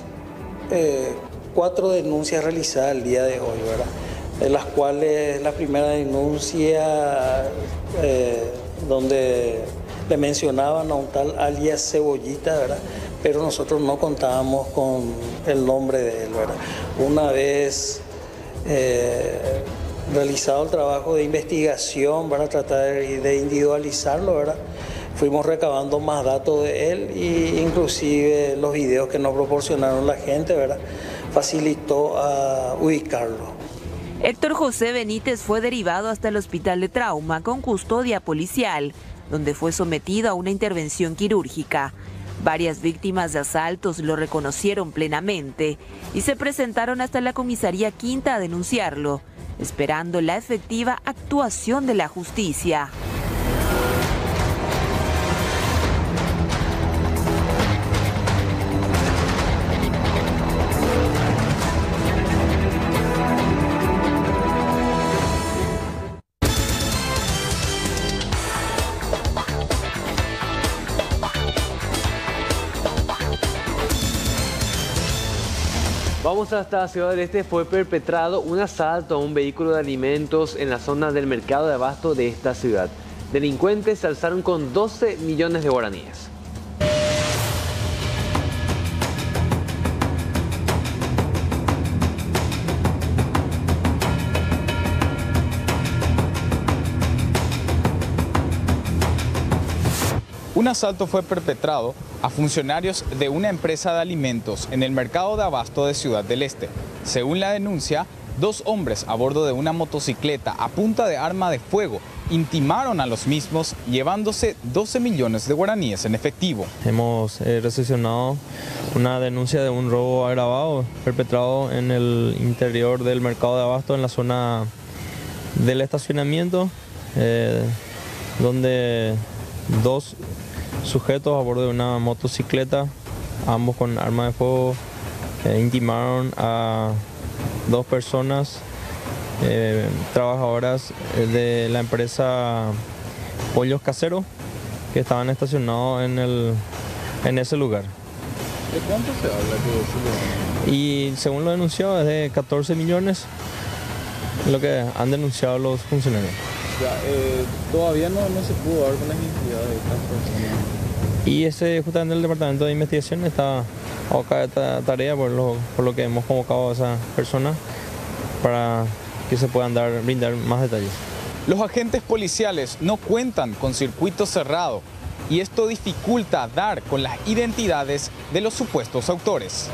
eh, cuatro denuncias realizadas el día de hoy, ¿verdad? De las cuales la primera denuncia eh, donde le mencionaban a un tal alias Cebollita, ¿verdad? Pero nosotros no contábamos con el nombre de él, ¿verdad? Una vez eh, realizado el trabajo de investigación para tratar de individualizarlo, ¿verdad? Fuimos recabando más datos de él e inclusive los videos que nos proporcionaron la gente, ¿verdad? Facilitó a ubicarlo. Héctor José Benítez fue derivado hasta el hospital de trauma con custodia policial, donde fue sometido a una intervención quirúrgica. Varias víctimas de asaltos lo reconocieron plenamente y se presentaron hasta la comisaría quinta a denunciarlo, esperando la efectiva actuación de la justicia. Vamos hasta Ciudad del Este. Fue perpetrado un asalto a un vehículo de alimentos en la zona del mercado de abasto de esta ciudad. Delincuentes se alzaron con doce millones de guaraníes. Un asalto fue perpetrado a funcionarios de una empresa de alimentos en el mercado de abasto de Ciudad del Este. Según la denuncia, dos hombres a bordo de una motocicleta a punta de arma de fuego intimaron a los mismos llevándose doce millones de guaraníes en efectivo. Hemos eh, recepcionado una denuncia de un robo agravado perpetrado en el interior del mercado de abasto en la zona del estacionamiento, eh, donde dos sujetos a bordo de una motocicleta, ambos con arma de fuego, eh, intimaron a dos personas eh, trabajadoras de la empresa Pollos Caseros que estaban estacionados en, el, en ese lugar. ¿De cuánto se habla que es? Y según lo denunciado es de catorce millones lo que han denunciado los funcionarios. Ya, eh, todavía no, no se pudo dar con la identidad de estas personas. Y ese, justamente el departamento de investigación está a buscar esta tarea por lo, por lo que hemos convocado a esas personas para que se puedan dar, brindar más detalles. Los agentes policiales no cuentan con circuito cerrado y esto dificulta dar con las identidades de los supuestos autores.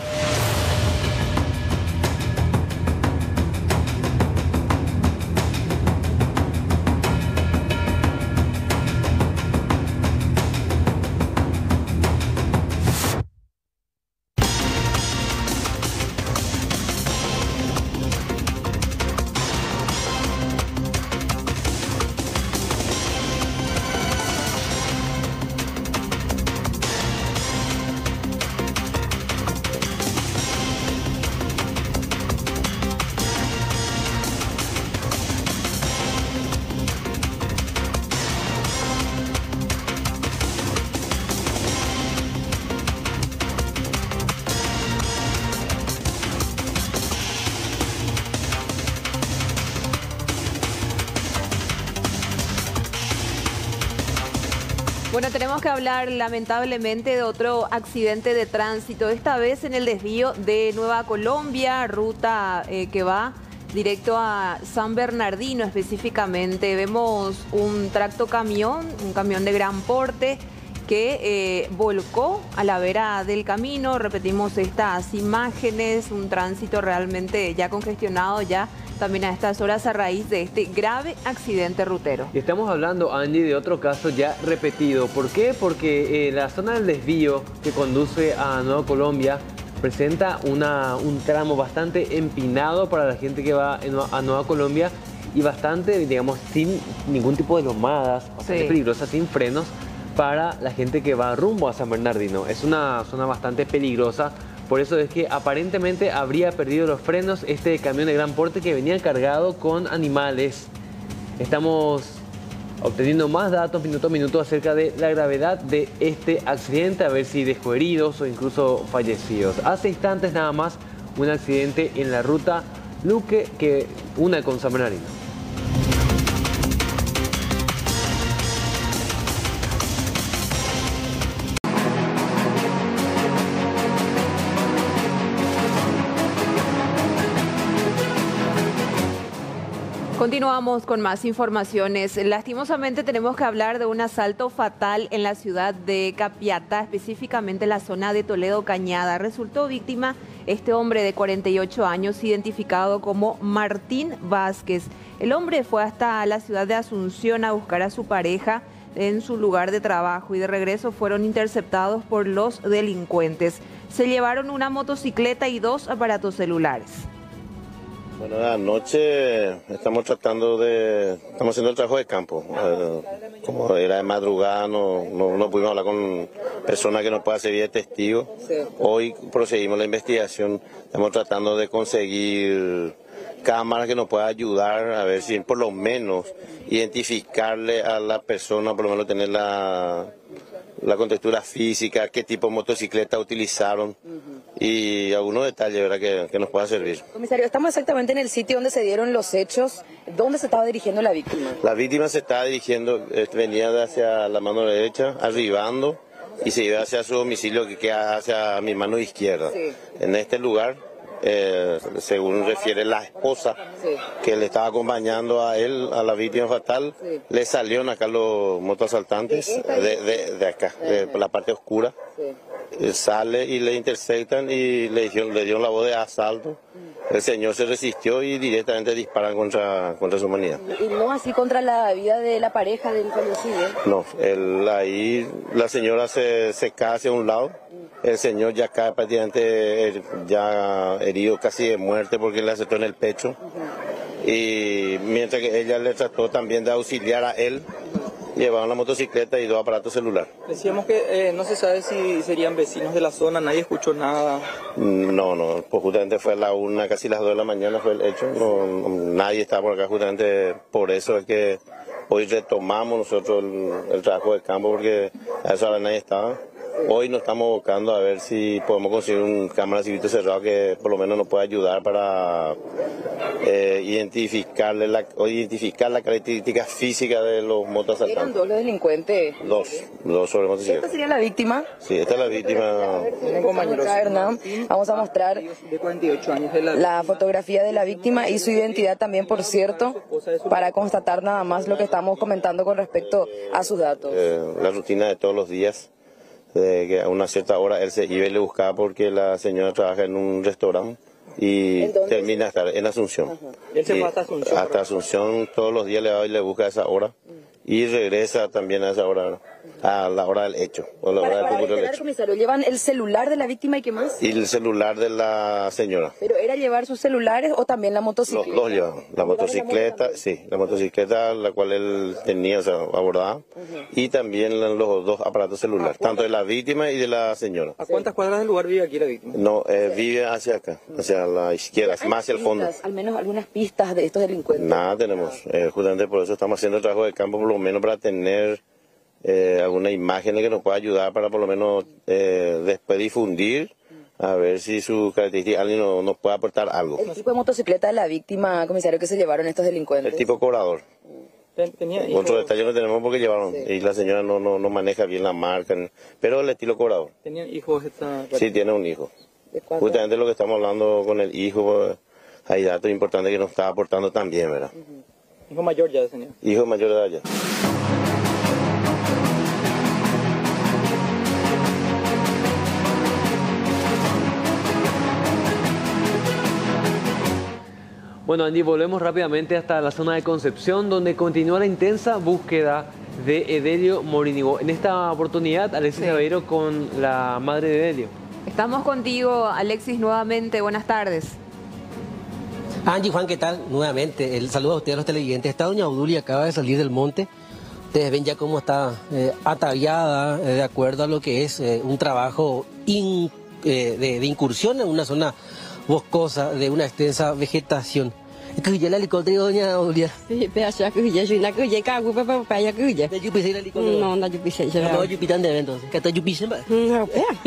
Bueno, tenemos que hablar lamentablemente de otro accidente de tránsito, esta vez en el desvío de Nueva Colombia, ruta eh, que va directo a San Bernardino específicamente. Vemos un tractocamión, un camión de gran porte que eh, volcó a la vera del camino. Repetimos estas imágenes, un tránsito realmente ya congestionado ya también a estas horas a raíz de este grave accidente rutero. Y estamos hablando, Angie, de otro caso ya repetido. ¿Por qué? Porque eh, la zona del desvío que conduce a Nueva Colombia presenta una, un tramo bastante empinado para la gente que va a Nueva Colombia y bastante, digamos, sin ningún tipo de lomadas, bastante Sí. peligrosa, sin frenos para la gente que va rumbo a San Bernardino. Es una zona bastante peligrosa. Por eso es que aparentemente habría perdido los frenos este camión de gran porte que venía cargado con animales. Estamos obteniendo más datos minuto a minuto acerca de la gravedad de este accidente, a ver si dejó heridos o incluso fallecidos. Hace instantes nada más un accidente en la ruta Luque que une con San Bernardino. Continuamos con más informaciones. Lastimosamente tenemos que hablar de un asalto fatal en la ciudad de Capiatá, específicamente en la zona de Toledo Cañada. Resultó víctima este hombre de cuarenta y ocho años, identificado como Martín Vázquez. El hombre fue hasta la ciudad de Asunción a buscar a su pareja en su lugar de trabajo y de regreso fueron interceptados por los delincuentes. Se llevaron una motocicleta y dos aparatos celulares. Bueno, anoche estamos tratando de, estamos haciendo el trabajo de campo. Eh, como era de madrugada, no, no, no pudimos hablar con personas que nos puedan servir de testigo. Sí. Hoy procedimos la investigación, estamos tratando de conseguir cámaras que nos puedan ayudar a ver si por lo menos identificarle a la persona, por lo menos tener la, la contextura física, qué tipo de motocicleta utilizaron. Uh-huh. Y algunos detalles, ¿verdad?, que, que nos pueda servir. Comisario, estamos exactamente en el sitio donde se dieron los hechos. ¿Dónde se estaba dirigiendo la víctima? La víctima se estaba dirigiendo, venía hacia la mano derecha, arribando, y se iba hacia su domicilio que queda hacia mi mano izquierda. Sí. En este lugar, eh, según refiere la esposa, sí, que le estaba acompañando a él, a la víctima fatal, sí, le salieron acá los motoasaltantes de, de, de, de acá, de, de la parte oscura. Sí. Sale y le interceptan y le dieron, le dieron la voz de asalto el señor se resistió y directamente disparan contra, contra su humanidad. Y no así contra la vida de la pareja del fallecido. No, el, ahí la señora se, se cae hacia un lado, el señor ya cae prácticamente ya herido casi de muerte porque le acertó en el pecho. Y mientras que ella le trató también de auxiliar a él, llevaban la motocicleta y dos aparatos celulares. Decíamos que eh, no se sabe si serían vecinos de la zona, nadie escuchó nada. No, no, pues justamente fue a la una, casi las dos de la mañana fue el hecho. No, no, nadie estaba por acá, justamente por eso es que hoy retomamos nosotros el, el trabajo de campo, porque a esa hora nadie estaba. Hoy nos estamos buscando a ver si podemos conseguir un cámara de circuito cerrado que por lo menos nos pueda ayudar para eh, identificarle la, o identificar la característica física de los motoasaltantes. ¿Eran dos los delincuentes? Dos, dos sobre motocicleta. ¿Esta sería la víctima? Sí, esta es la víctima. Acá, Hernán, vamos a mostrar la fotografía de la víctima y su identidad también, por cierto, para constatar nada más lo que estamos comentando con respecto a sus datos. Eh, la rutina de todos los días. De que a una cierta hora él se iba y le buscaba porque la señora trabaja en un restaurante y termina estar en Asunción. Ajá. Él se fue hasta Asunción. Hasta Asunción todos los días le va y le busca a esa hora y regresa también a esa hora, a la hora del hecho. O la Para, hora para del reiterar, hecho. comisario, llevan el celular de la víctima y qué más. Y el celular de la señora. ¿Pero era llevar sus celulares o también la motocicleta? Los dos llevan. La motocicleta, sí, la motocicleta la cual él tenía, o sea, abordada, uh-huh. Y también los dos aparatos celulares, tanto de la víctima y de la señora. ¿A cuántas cuadras del lugar vive aquí la víctima? No, eh, vive hacia acá, hacia la izquierda, más hacia el fondo. Al menos algunas pistas de estos delincuentes. Nada tenemos, eh, justamente por eso estamos haciendo el trabajo de campo, por lo menos para tener eh, alguna imagen que nos pueda ayudar para por lo menos eh, después difundir, a ver si su característica alguien nos, nos puede aportar algo. ¿El tipo de motocicleta de la víctima, comisario, que se llevaron estos delincuentes? El tipo cobrador. Tenía Otro detalle no tenemos porque llevaron, sí. Y la señora no, no, no maneja bien la marca, pero el estilo cobrador. ¿Tenía hijos esta? Sí, tiene un hijo. Justamente lo que estamos hablando con el hijo, hay datos importantes que nos está aportando también, ¿verdad? Uh-huh. Hijo mayor ya, señor. Hijo mayor de edad ya. Bueno, Andy, volvemos rápidamente hasta la zona de Concepción, donde continúa la intensa búsqueda de Edelio Morínigo. En esta oportunidad, Alexis Aveiro sí. con la madre de Edelio. Estamos contigo, Alexis, nuevamente. Buenas tardes. Angie, Juan, ¿qué tal? Nuevamente, el saludo a ustedes, a los televidentes. Está doña Audulia, acaba de salir del monte. Ustedes ven ya cómo está eh, ataviada, eh, de acuerdo a lo que es eh, un trabajo in, eh, de, de incursión en una zona boscosa, de una extensa vegetación. Cứ vậy là helicóptero doña Audulia. Sí, pero ya que ya soy una que ya cago para para ya que ya. ¿De Yupi se helicóptero? No, no Yupi se. No, Yupi tan de entonces. ¿Qué está Yupi se va? No,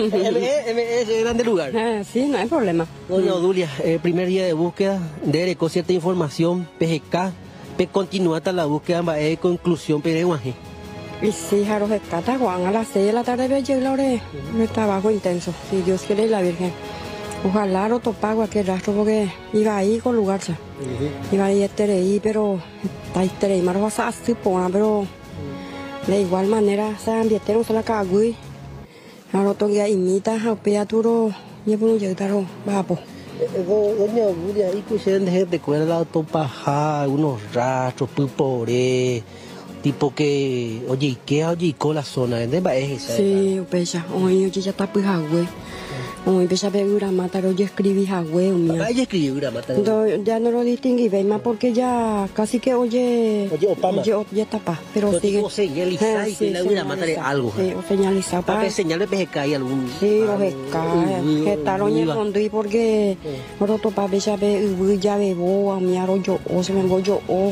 es grande lugar. Ah, sí, no hay problema. Doña Audulia, el primer día de búsqueda, de con cierta información, P G K, P continúa hasta la búsqueda, va a conclusión, Pereguaje. Y sí, Jaro de Cata, Juan, a las seis de la tarde voy a llegar de trabajo intenso, si Dios quiere y la Virgen. Ojalá lo topa cualquier rastro porque iba ahí con lugar, ¿sí? Uh-huh. Iba ahí a Tereí, pero está ahí Tereí, más vas a hacer pona, pero uh-huh. De igual manera, se ambiente no se la cagui. Ahora toquía imita, a peaturo, y por un llegar vapo. Doña Audulia, ahí que se de cuerda la autopaja, algunos rastros, pupore, tipo que, oye, ¿qué oye con la zona? ¿Dónde va esa? Sí, pecha, oye, ya está pujado, güey. Hoy empecé a ver Uramata, yo escribí Jagüe, mía. ¿Ella escribí Uramata? Ya no lo distinguí, más porque ya casi que oye... Oye, Opama. Oye, ya tapa, pero so, sigue... Tipo señalizar y que la Uramata de algo. Sí, o señalizar. Para señal de P G K hay algún... Sí, los P G K. Que tal oye cuando y porque... Oro topa, veja ve, ya bebo, a mi aro yo, o se me voy yo, o...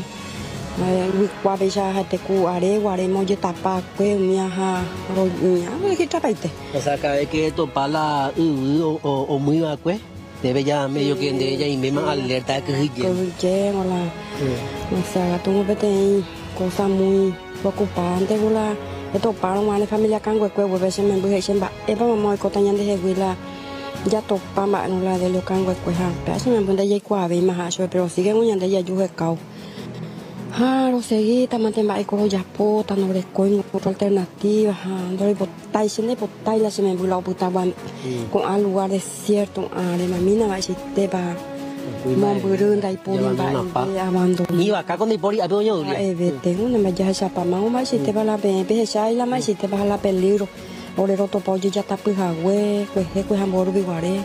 Qua bây giờ hay teku are guare moje tapa que mía ha ro mía que tapaite. O sea, cada vez que topa la u o o muy va pues debe ya medio que de ella y misma alerta que que que hola. O sea, tú me ves cosa muy preocupante hola. Esto para una familia cangüe que vuelve se me vuelve se va. E pa mamá ko tañan de huila. Ya topa ma no la de lo cangüe que ha. Pero se me vuelve ya qua ve más pero sigue un de ya yuhe cao. Ah, lo seguí, también tengo que coger ya pota, no rescoin otra alternativa, ah, no le botai, se le botai la se me voló puta van con al lugar desierto, ah, de mamina va a decirte para Mamburun dai puri ba abando. Ni va acá con el pori a doña Dulia. Eh, vete, una me ya se pa mau mai si te va la be, be sa la mai si te va la peligro. Ore roto po ya ta pu ha we, pues he pues amor biguare.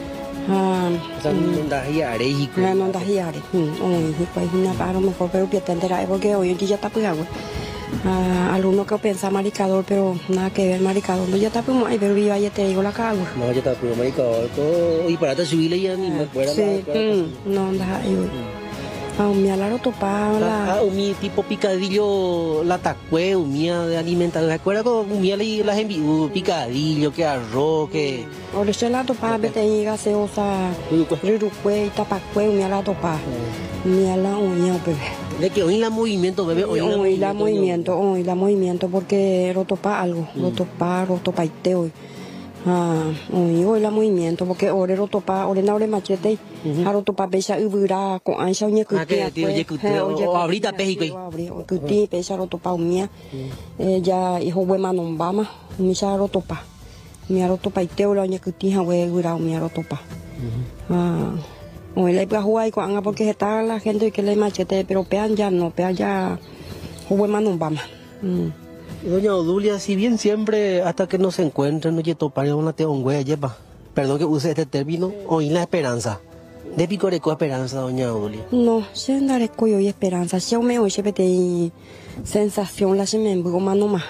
Ah, no da hiare y no no da hiare. Hoy pues una para mejor pero que tendrá porque hoy ya está pu ha we. Ah, alguno que piensa maricador, pero nada que ver maricador. No, ya está pues ay, pero viva ya te digo la cago. No, ya está pues maricador. Y para te subirle ya ni me acuerdo. Sí, no da yo. Ah, mi alaro topaba la. Ah, mi tipo picadillo la tacue, mía de alimentación. ¿Se acuerda con mía las envió picadillo, que arroz, que Ahora se la topaba bete y gaseosa. Rirucue y tapacue, mi ala topaba. Mi ala uña bebé. De que hoy la movimiento, bebé, hoy, hoy la movimiento, hoy la movimiento porque lo topa algo, lo topa, lo topa y te hoy. Ah, hoy hoy la movimiento porque ahora lo topa, ahora no le machete, ahora topa pesa ubura con ancha uña que tiene, o ahorita pejico. Que tiene pesa lo topa uña, ya hijo buena no vamos, mi sa lo topa, mi lo topa y te hoy la uña que tiene hue ubura mi lo topa. Ah. Hoy le iba a jugar con porque está la gente que le machete, pero pean ya no, pean ya jugué más no vamos. Doña Odulia, si bien siempre hasta que no se encuentren, no lleto para una teongüe, lleva, perdón que use este término, hoy la esperanza. De picoreco esperanza, doña Odulia. No, se andaré coyo y esperanza, si me hoy se pete sensación la se me embugo más no más.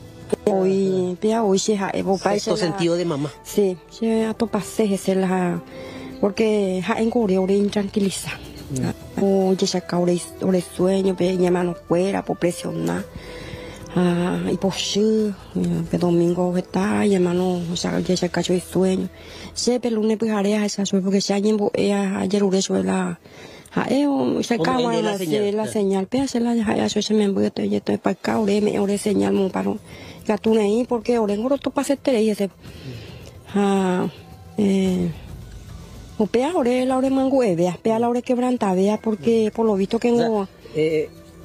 Hoy, pea hoy se ha evocado. Sexto sentido de mamá. Sí, se ha topado se la. Porque ha en Corea ore intranquiliza. O ya saca ore ore sueño, pe mano fuera por presionar. Ah, y por sí, pe domingo está, y hermano, o sea, ya saca yo sueño. Se pe lunes pues haré esa sueño porque se ayer ayer ore suela. Ha eh se acaba la señal, la señal, pe hacer la ya eso se me envuelve estoy estoy para acá ore me ore señal mo paro. Gatune ahí porque ore ngoro to pase tere y ese. Ah, eh o pea ore la ore mangue, vea, pea la ore quebranta, vea, porque por lo visto que no. Eh,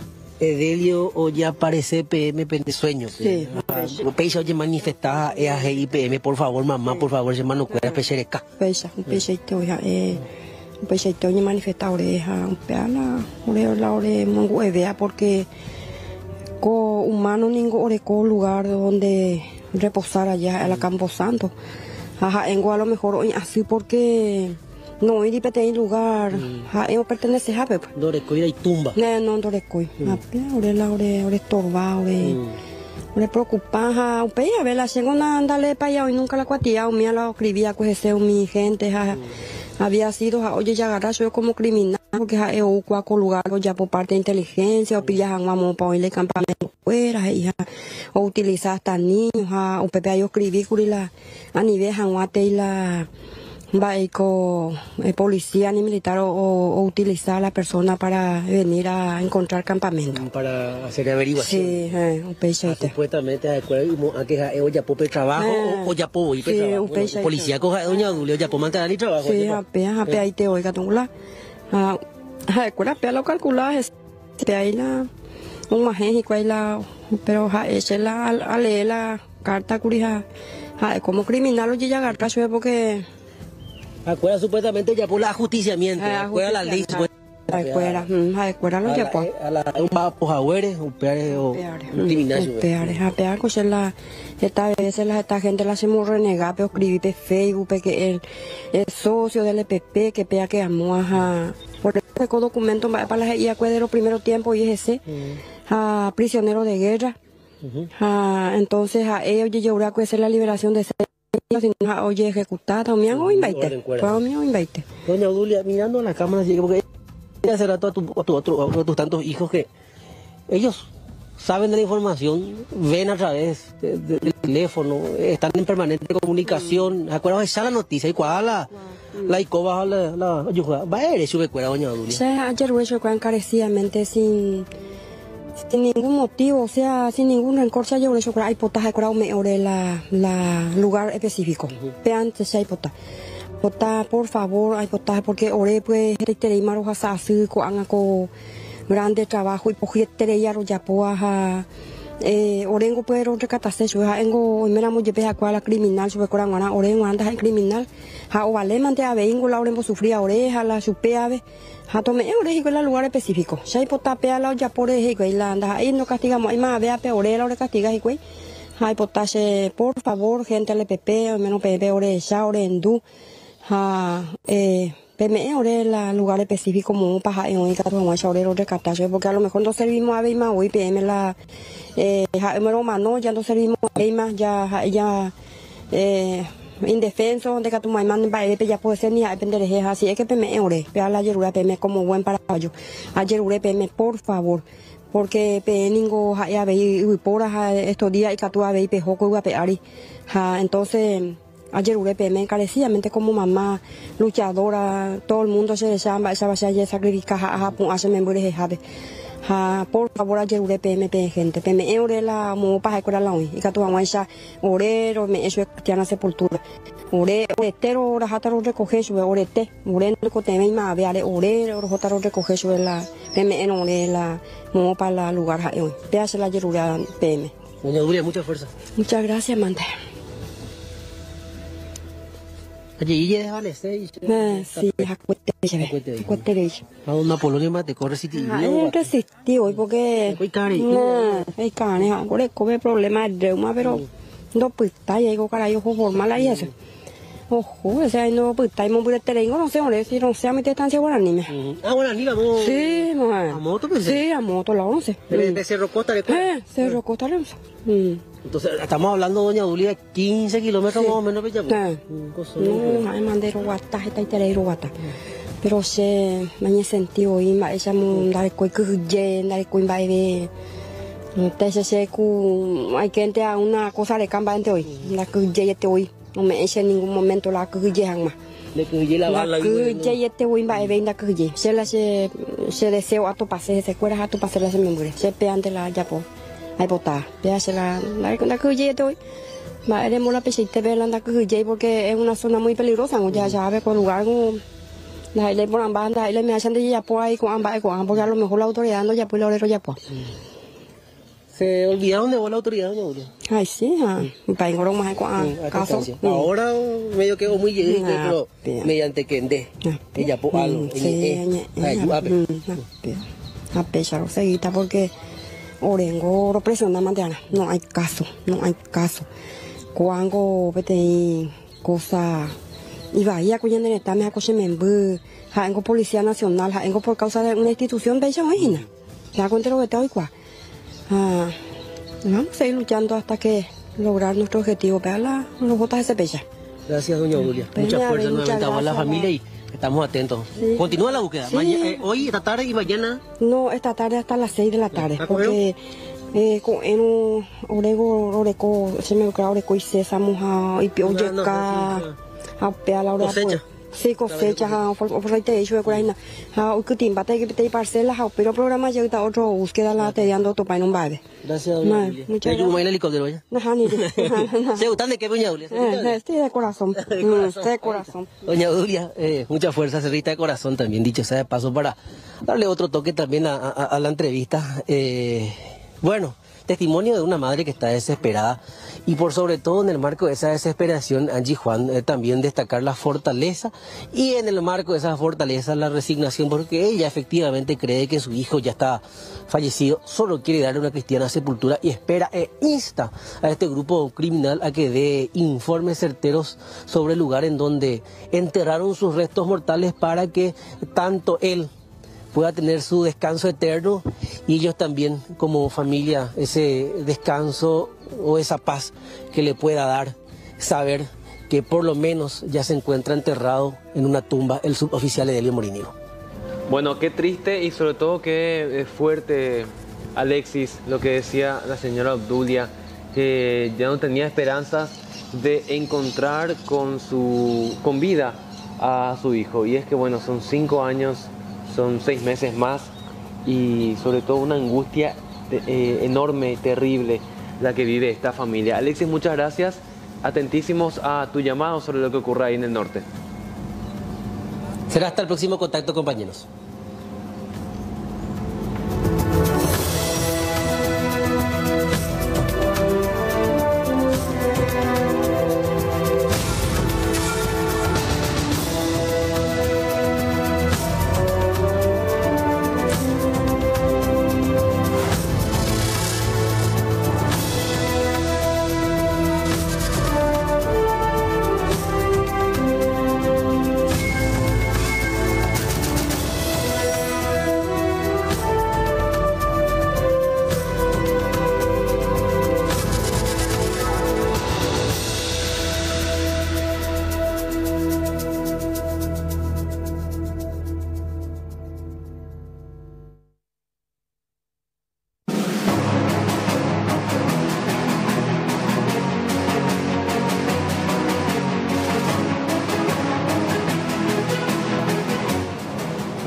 Edelio o ya parece P M pende sueño. Sí. Peisa oye manifestada E A G I P M, por favor, mamá, por favor, hermano, cuera pechereca. Peisa, un peseito ya, eh, un peseito oye manifestada oreja, un pea la ore la ore mangue, vea, porque co humano ningún ore co lugar donde reposar allá en la Campo Santo. Ajá, en a lo mejor hoy así porque no hoy dipete en lugar, ajá, yo pertenece a Pepe. Dorecoy y tumba. No, no Dorecoy. Apia, ore la ore ore torba, ore ore preocupada, un pe a ver la segunda andale para allá hoy nunca la cuatía, mía la escribía cogerse mi gente, ja, había sido, ja, oye ya agarrar yo como criminal porque ja eu cuaco lugar ya por parte de inteligencia o pillan vamos para irle campamento fuera y o utilizar hasta niños, ja, o pepe yo escribí curi la a nivel janguate y la baico eh, policía ni militar o, o, o utilizar a la persona para venir a encontrar campamento. Para hacer averiguación. Sí, eh, un peixe. Ah, supuestamente a que o ya por trabajo eh, o ya por ir sí, trabajo. Bueno, policía coja doña Dulio ya por mantener el trabajo. Sí, apea, apea ahí te oiga tungla. Ah, escuela apea lo calcula es ahí la un magénico ahí la pero ja ese la a leer la carta curija. Ja, como criminal oye ya agarra su porque acuerda supuestamente ya por la ajusticiamiento, acuerda la ley. La escuela, la escuela lo ya por. A la un papo jagüeres, un peare o un criminal. Un peare, a pear que la esta vez la esta gente la hacemos renegar, pero escribir pe Facebook que el el socio del E P P que pea que amó a por ese documento para la y acuerda de los primeros tiempos y ese a prisionero de guerra. Ah, entonces a ellos llegaron a hacer la liberación de si no oye ejecutada o me han invitado fue mi invite. Doña Odulia, mirando a la cámara porque hace rato a tu, a tu otro a tus tantos hijos que ellos saben de la información, ven a través de, de, del teléfono, están en permanente comunicación. Acuerdas esa la noticia y cuál la la icoba la la ayuda va a eres sube cuera doña Odulia. Se ayer hueso que encarecidamente sin sin ningún motivo, o sea, sin ningún rencor, se ha llevado eso, hay potaje, me ore la, la lugar específico. Pero antes hay potaje. Potaje, por favor, hay potaje, porque ore, pues, reiteré, maroja, así, con grande trabajo, y pues, reiteré, ya lo ya, pues, eh, orengo pero recatarse yo engo mera mo llepe a cual criminal sobre corangana orengo anda en criminal ha o vale mante a vengo la orengo sufría oreja la chupe ave ha tome oreja en la lugar específico ya hay potapea la ya por eje y la anda ahí no castigamos hay más vea peore la ore castiga y güey hay potaje por favor gente le pepe menos pepe oreja orendu ha eh P M E ore la lugar específico como para en un caso como ese orero de catarse porque a lo mejor no servimos a ver más hoy P M la eh no ya no servimos a ver más ya ya eh indefenso de que tu mamá no va a ya puede ser ni a depender de así es que P M E ore vea la yerura P M E como buen para yo ayer ure P M E por favor porque P ningo ya ve y por estos días y que tú a ver pejoco y a peari entonces ayer uré P M encarecidamente como mamá luchadora todo el mundo se desamba esa base de sacrificar a hace memoria de jade ha por favor ayer uré P M P gente P M ore la mo para que la hoy y que tu mamá esa orero me eso cristiana sepultura ore oretero ora hataro recoger su orete oreno ko teme ma veare orero ora hataro recoger su la P M ore la mo para la lugar hoy vease la ayer uré P M. Doña Dulia, mucha fuerza. Muchas gracias, mante. Allí ya déjale este. Sí, acuérdate, acuérdate. A una polonia más de corre si tiene. Ay, resistí hoy porque. Hay carne. No, hay carne. Ahora come problemas de reuma, pero no pues está y algo carajo formal ahí eso. Ojo, o sea, no pues está y me voy a tener no sé, ahora si no sé a mi distancia guaraní me. Ah, guaraní vamos. Sí, a moto pues. Sí, a moto la once. De Cerro Costa le. Eh, Cerro Costa le. Entonces, estamos hablando, doña Dulia, quince kilómetros sí. Más o menos, ¿ya? No, hay mandero guata, está y tereiro guata. Pero se me ha sentido y me ella me da coi que je, da coi baile. Entonces se cu hay que entrar una cosa de camba entre hoy, la que je este hoy. No me eche en ningún momento la que je jamás. Le que je la bala. La que je este hoy baile la que je. Se la se se deseo a tu pase, se cuera a tu pase la se me muere. Se pe ante la ya po. Hay botar, veas la la la que hoy estoy, va haremos la pesita ver la que hoy porque es una zona muy peligrosa, ya sabe con lugar como la le ponen banda, le me hacen de ya por ahí con ambas con porque a lo mejor la autoridad no ya puede lo ya pues. Se olvidaron de vos la autoridad, doña Dulia. Ay sí, ah, para ir más con caso. Ahora medio quedó muy llegado, pero mediante que ende, ella por algo, ayuda. A pesar seguita porque orengo represión mañana no hay caso no hay caso cuando vete cosa y vaya cuando está me acoge member hago policía nacional hago por causa de una institución de esa imagina ya cuento lo que te oigo ah vamos a seguir luchando hasta que lograr nuestro objetivo para la los botas de cepilla. Gracias, doña Dulia. Mucha fuerza nuevamente a la familia y estamos atentos. Sí. Continúa la búsqueda. Sí. Mañana, eh, hoy, esta tarde y mañana. No, esta tarde hasta las seis de la tarde. Porque eh, en un orego, oreco, se me ocurre oreco y sésamo, a y pioyeca, a pea la hora. Cosecha. Sí, cosecha, a por ahí te he dicho de coraina. A que timba te que te parcelas, a pero programa ya está otro búsqueda la te dando topa en un baile. Gracias, doña Dulia. Muchas gracias. ¿Cómo el helicóptero ya? Ajá, ni. ¿Se gustan de qué, doña Dulia? Estoy de corazón. De corazón. Doña Dulia, eh, mucha fuerza, cerrita de corazón también, dicho sea de paso, para darle otro toque también a, a, a la entrevista. Eh, bueno, testimonio de una madre que está desesperada y por sobre todo en el marco de esa desesperación, Angie Juan, eh, también destacar la fortaleza y en el marco de esa fortaleza la resignación, porque ella efectivamente cree que su hijo ya está fallecido, solo quiere darle una cristiana sepultura y espera e insta a este grupo criminal a que dé informes certeros sobre el lugar en donde enterraron sus restos mortales para que tanto él pueda tener su descanso eterno y ellos también como familia ese descanso o esa paz que le pueda dar saber que por lo menos ya se encuentra enterrado en una tumba el suboficial Edelio Morinero. Bueno, qué triste y sobre todo qué fuerte, Alexis, lo que decía la señora Obdulia, que ya no tenía esperanzas de encontrar con, su, con vida a su hijo. Y es que bueno, son cinco años, son seis meses más y sobre todo una angustia eh, enorme y terrible la que vive esta familia. Alexis, muchas gracias. Atentísimos a tu llamado sobre lo que ocurre ahí en el norte. Será hasta el próximo contacto, compañeros.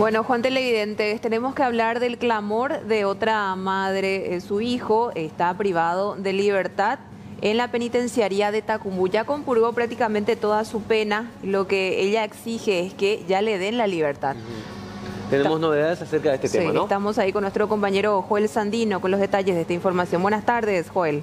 Bueno, Juan Televidentes, tenemos que hablar del clamor de otra madre. Eh, su hijo está privado de libertad en la penitenciaría de Tacumbú. Ya compurgó prácticamente toda su pena. Lo que ella exige es que ya le den la libertad. Uh-huh. Tenemos novedades acerca de este sí, tema, ¿no? Estamos ahí con nuestro compañero Joel Sandino con los detalles de esta información. Buenas tardes, Joel.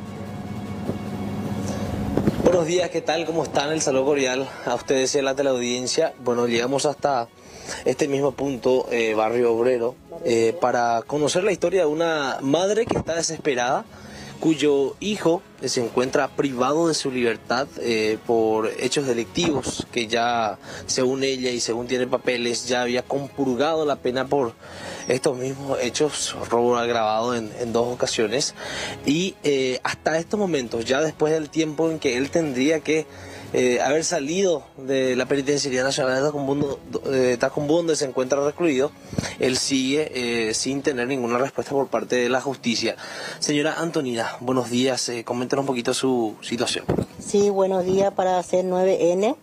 Buenos días, ¿qué tal? ¿Cómo están? El saludo cordial a ustedes y a la teleaudiencia. Bueno, llegamos hasta este mismo punto, eh, Barrio Obrero, eh, para conocer la historia de una madre que está desesperada, cuyo hijo se encuentra privado de su libertad eh, por hechos delictivos, que ya, según ella y según tiene papeles, ya había compurgado la pena por estos mismos hechos, robo agravado en, en dos ocasiones, y eh, hasta estos momentos, ya después del tiempo en que él tendría que Eh, haber salido de la Penitenciaría Nacional de Tacumbú, de Tacumbú, donde se encuentra recluido, él sigue eh, sin tener ninguna respuesta por parte de la justicia. Señora Antonina, buenos días, eh, coméntenos un poquito su situación. Sí, buenos días para hacer nueve ene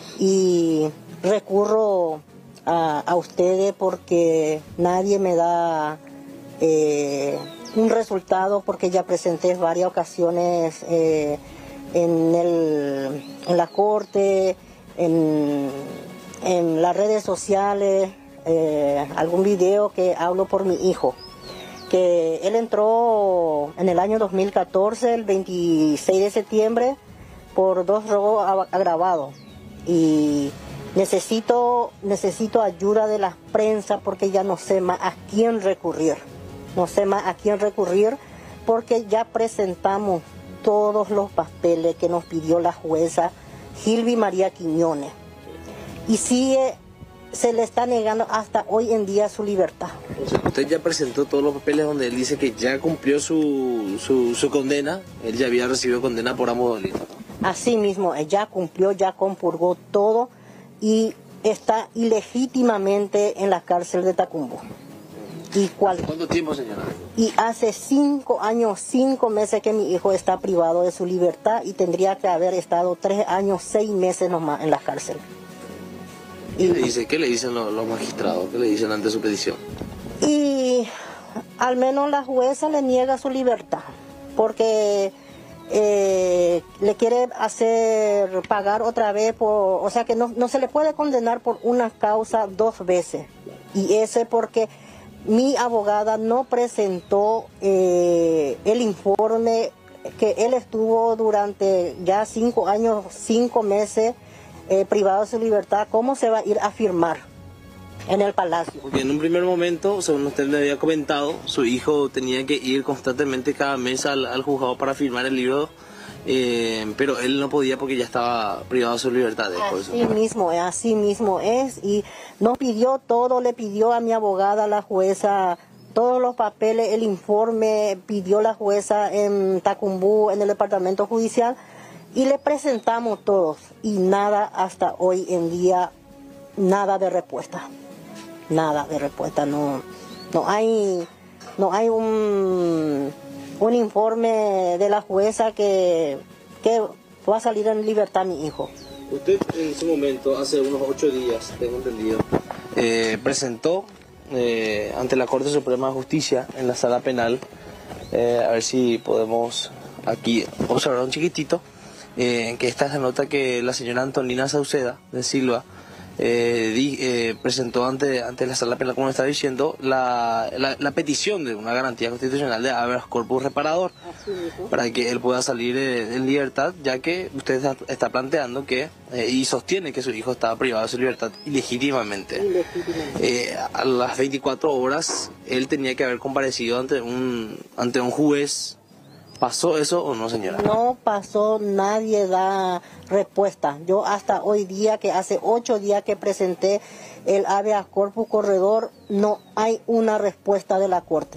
y recurro a, a ustedes porque nadie me da eh, un resultado, porque ya presenté varias ocasiones eh, en, el, en la corte, en, en las redes sociales, eh, algún video que hablo por mi hijo, que él entró en el año dos mil catorce, el veintiséis de septiembre, por dos robos agravados, y necesito, necesito ayuda de la prensa porque ya no sé más a quién recurrir, no sé más a quién recurrir porque ya presentamos todos los papeles que nos pidió la jueza Gilby María Quiñones, y sigue, se le está negando hasta hoy en día su libertad. O sea, usted ya presentó todos los papeles donde él dice que ya cumplió su, su, su condena, él ya había recibido condena por ambos delitos. Así mismo, ya cumplió, ya compurgó todo y está ilegítimamente en la cárcel de Tacumbú. ¿Y cuál? ¿Cuánto tiempo, señora? Y hace cinco años, cinco meses que mi hijo está privado de su libertad y tendría que haber estado tres años, seis meses nomás en la cárcel. ¿Qué le dice? ¿Qué le dicen los, los magistrados? ¿Qué le dicen ante su petición? Y al menos la jueza le niega su libertad, porque eh, le quiere hacer pagar otra vez, por, o sea que no, no se le puede condenar por una causa dos veces. Y ese porque mi abogada no presentó eh, el informe que él estuvo durante ya cinco años, cinco meses eh, privado de su libertad. ¿Cómo se va a ir a firmar en el palacio? Porque en un primer momento, según usted le había comentado, su hijo tenía que ir constantemente cada mes al, al juzgado para firmar el libro, eh, pero él no podía porque ya estaba privado de su libertad. Así mismo, así mismo es, y nos pidió todo, le pidió a mi abogada, la jueza, todos los papeles, el informe, pidió la jueza en Tacumbú, en el departamento judicial, y le presentamos todos, y nada hasta hoy en día, nada de respuesta, nada de respuesta, no, no hay, no hay un, un informe de la jueza que, que va a salir en libertad mi hijo. Usted en su momento, hace unos ocho días, tengo entendido, eh, presentó eh, ante la Corte Suprema de Justicia en la sala penal, eh, a ver si podemos aquí observar un chiquitito, eh, que esta es la nota que la señora Antonina Sauceda de Silva eh, di, eh, presentó ante, ante la sala penal, como estaba diciendo, la, la, la petición de una garantía constitucional de habeas corpus reparador, para que él pueda salir eh, en libertad, ya que usted está, está planteando que eh, y sostiene que su hijo estaba privado de su libertad ilegítimamente. Eh, a las veinticuatro horas él tenía que haber comparecido ante un, ante un juez. ¿Pasó eso o no, señora? No pasó, nadie da respuesta. Yo hasta hoy día, que hace ocho días que presenté el habeas corpus corredor, no hay una respuesta de la Corte.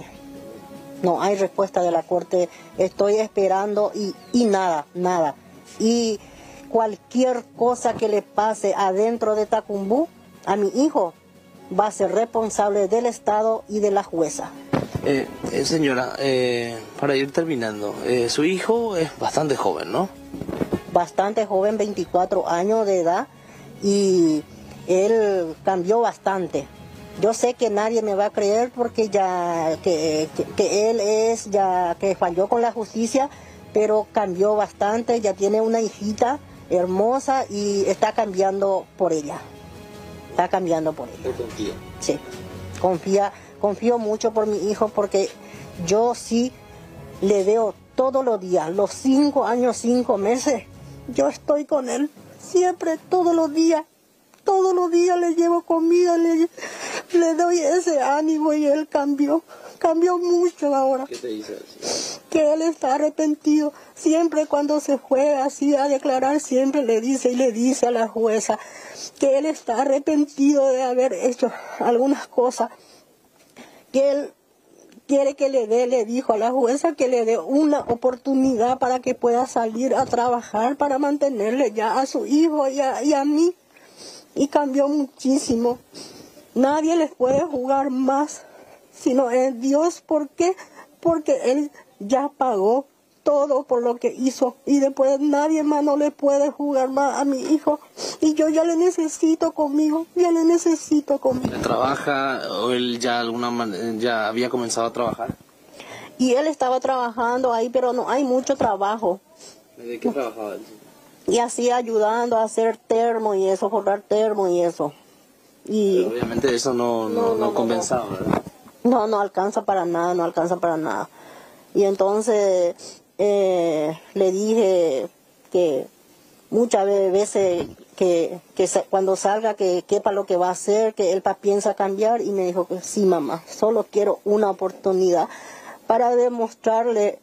No hay respuesta de la Corte. Estoy esperando y, y nada, nada. Y cualquier cosa que le pase adentro de Tacumbú, a mi hijo, va a ser responsable del Estado y de la jueza. Eh, eh, señora, eh, para ir terminando, eh, su hijo es bastante joven, ¿no? Bastante joven, veinticuatro años de edad, y él cambió bastante, Yo sé que nadie me va a creer porque ya que, que, que él es, ya que falló con la justicia, pero cambió bastante, ya tiene una hijita hermosa y está cambiando por ella. Está cambiando por ella. Confía. Sí, confía, confío mucho por mi hijo porque yo sí le veo todos los días, los cinco años, cinco meses, yo estoy con él, siempre, todos los días. Todos los días le llevo comida, le, le doy ese ánimo y él cambió, cambió mucho ahora. ¿Qué te dice? Que él está arrepentido. Siempre cuando se fue así a declarar, siempre le dice y le dice a la jueza que él está arrepentido de haber hecho algunas cosas. Que él quiere que le dé, le dijo a la jueza que le dé una oportunidad para que pueda salir a trabajar para mantenerle ya a su hijo y a, y a mí. Y cambió muchísimo. Nadie les puede jugar más, sino es Dios. ¿Por qué? Porque Él ya pagó todo por lo que hizo. Y después nadie más no le puede jugar más a mi hijo. Y yo ya le necesito conmigo, ya le necesito conmigo. ¿Trabaja o él ya, alguna manera, ya había comenzado a trabajar? Y él estaba trabajando ahí, pero no hay mucho trabajo. ¿De qué trabajaba él? Y así ayudando a hacer termo y eso, forrar termo y eso. Y pero obviamente eso no, no, no, no, no compensaba, ¿verdad? No, no alcanza para nada, no alcanza para nada. Y entonces eh, le dije que muchas veces que, que cuando salga que quepa lo que va a hacer, que él piensa cambiar, y me dijo que sí, mamá, solo quiero una oportunidad para demostrarle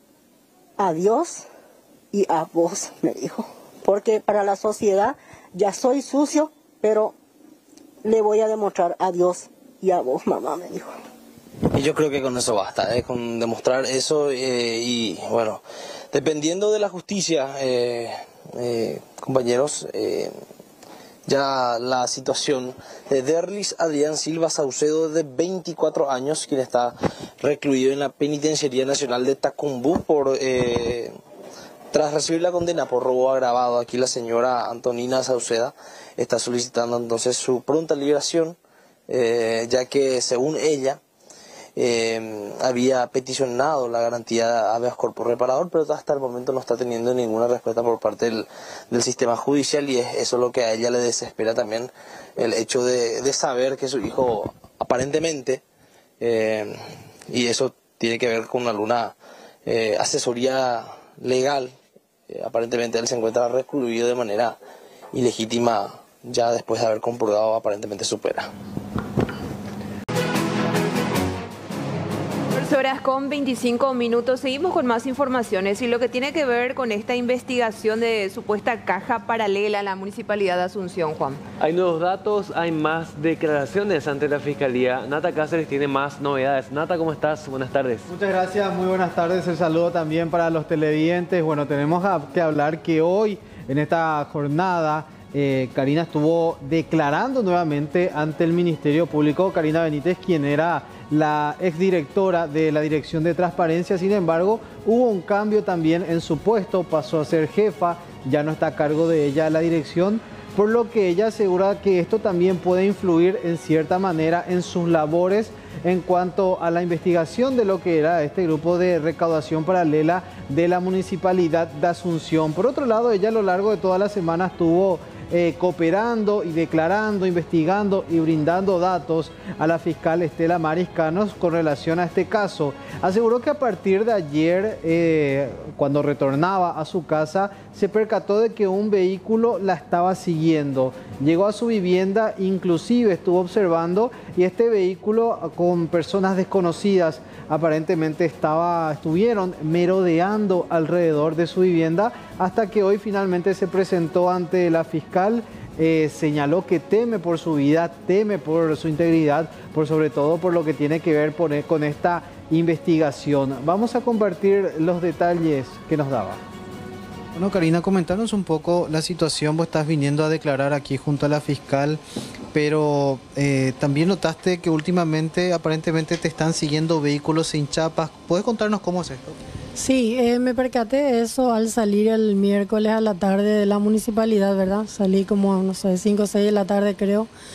a Dios y a vos, me dijo, porque para la sociedad ya soy sucio, pero le voy a demostrar a Dios y a vos, mamá, me dijo. Y yo creo que con eso basta, ¿eh? Con demostrar eso eh, y bueno, dependiendo de la justicia, eh, eh, compañeros, eh, ya la situación de Derlis Adrián Silva Saucedo, de veinticuatro años, quien está recluido en la Penitenciaría Nacional de Tacumbú por... Eh, Tras recibir la condena por robo agravado, aquí la señora Antonina Sauceda está solicitando entonces su pronta liberación, eh, ya que según ella eh, había peticionado la garantía de habeas corpus reparador, pero hasta el momento no está teniendo ninguna respuesta por parte del, del sistema judicial, y es eso lo que a ella le desespera también, el hecho de, de saber que su hijo aparentemente, eh, y eso tiene que ver con alguna eh, asesoría legal, aparentemente él se encuentra recluido de manera ilegítima ya después de haber comprobado aparentemente su pena. Horas con veinticinco minutos, seguimos con más informaciones y lo que tiene que ver con esta investigación de supuesta caja paralela a la Municipalidad de Asunción, Juan. Hay nuevos datos, hay más declaraciones ante la Fiscalía. Nata Cáceres tiene más novedades. Nata, ¿cómo estás? Buenas tardes. Muchas gracias, muy buenas tardes. El saludo también para los televidentes. Bueno, tenemos que hablar que hoy, en esta jornada, Eh, Karina estuvo declarando nuevamente ante el Ministerio Público. Karina Benítez, quien era la exdirectora de la Dirección de Transparencia. Sin embargo, hubo un cambio también en su puesto, pasó a ser jefa, ya no está a cargo de ella la dirección, por lo que ella asegura que esto también puede influir en cierta manera en sus labores en cuanto a la investigación de lo que era este grupo de recaudación paralela de la Municipalidad de Asunción. Por otro lado, ella a lo largo de toda la semana estuvo Eh, cooperando y declarando, investigando y brindando datos a la fiscal Estela Mariscanos con relación a este caso. Aseguró que a partir de ayer, eh, cuando retornaba a su casa, se percató de que un vehículo la estaba siguiendo. Llegó a su vivienda, inclusive estuvo observando, y este vehículo con personas desconocidas aparentemente estaba, estuvieron merodeando alrededor de su vivienda, hasta que hoy finalmente se presentó ante la fiscal. Eh, señaló que teme por su vida, teme por su integridad, por sobre todo por lo que tiene que ver con esta investigación. Vamos a compartir los detalles que nos daba. Bueno, Karina, comentanos un poco la situación. Vos estás viniendo a declarar aquí junto a la fiscal, pero eh, también notaste que últimamente aparentemente te están siguiendo vehículos sin chapas. ¿Puedes contarnos cómo es esto? Sí, eh, me percaté de eso al salir el miércoles a la tarde de la municipalidad, ¿verdad? Salí como, no sé, cinco o seis de la tarde creo.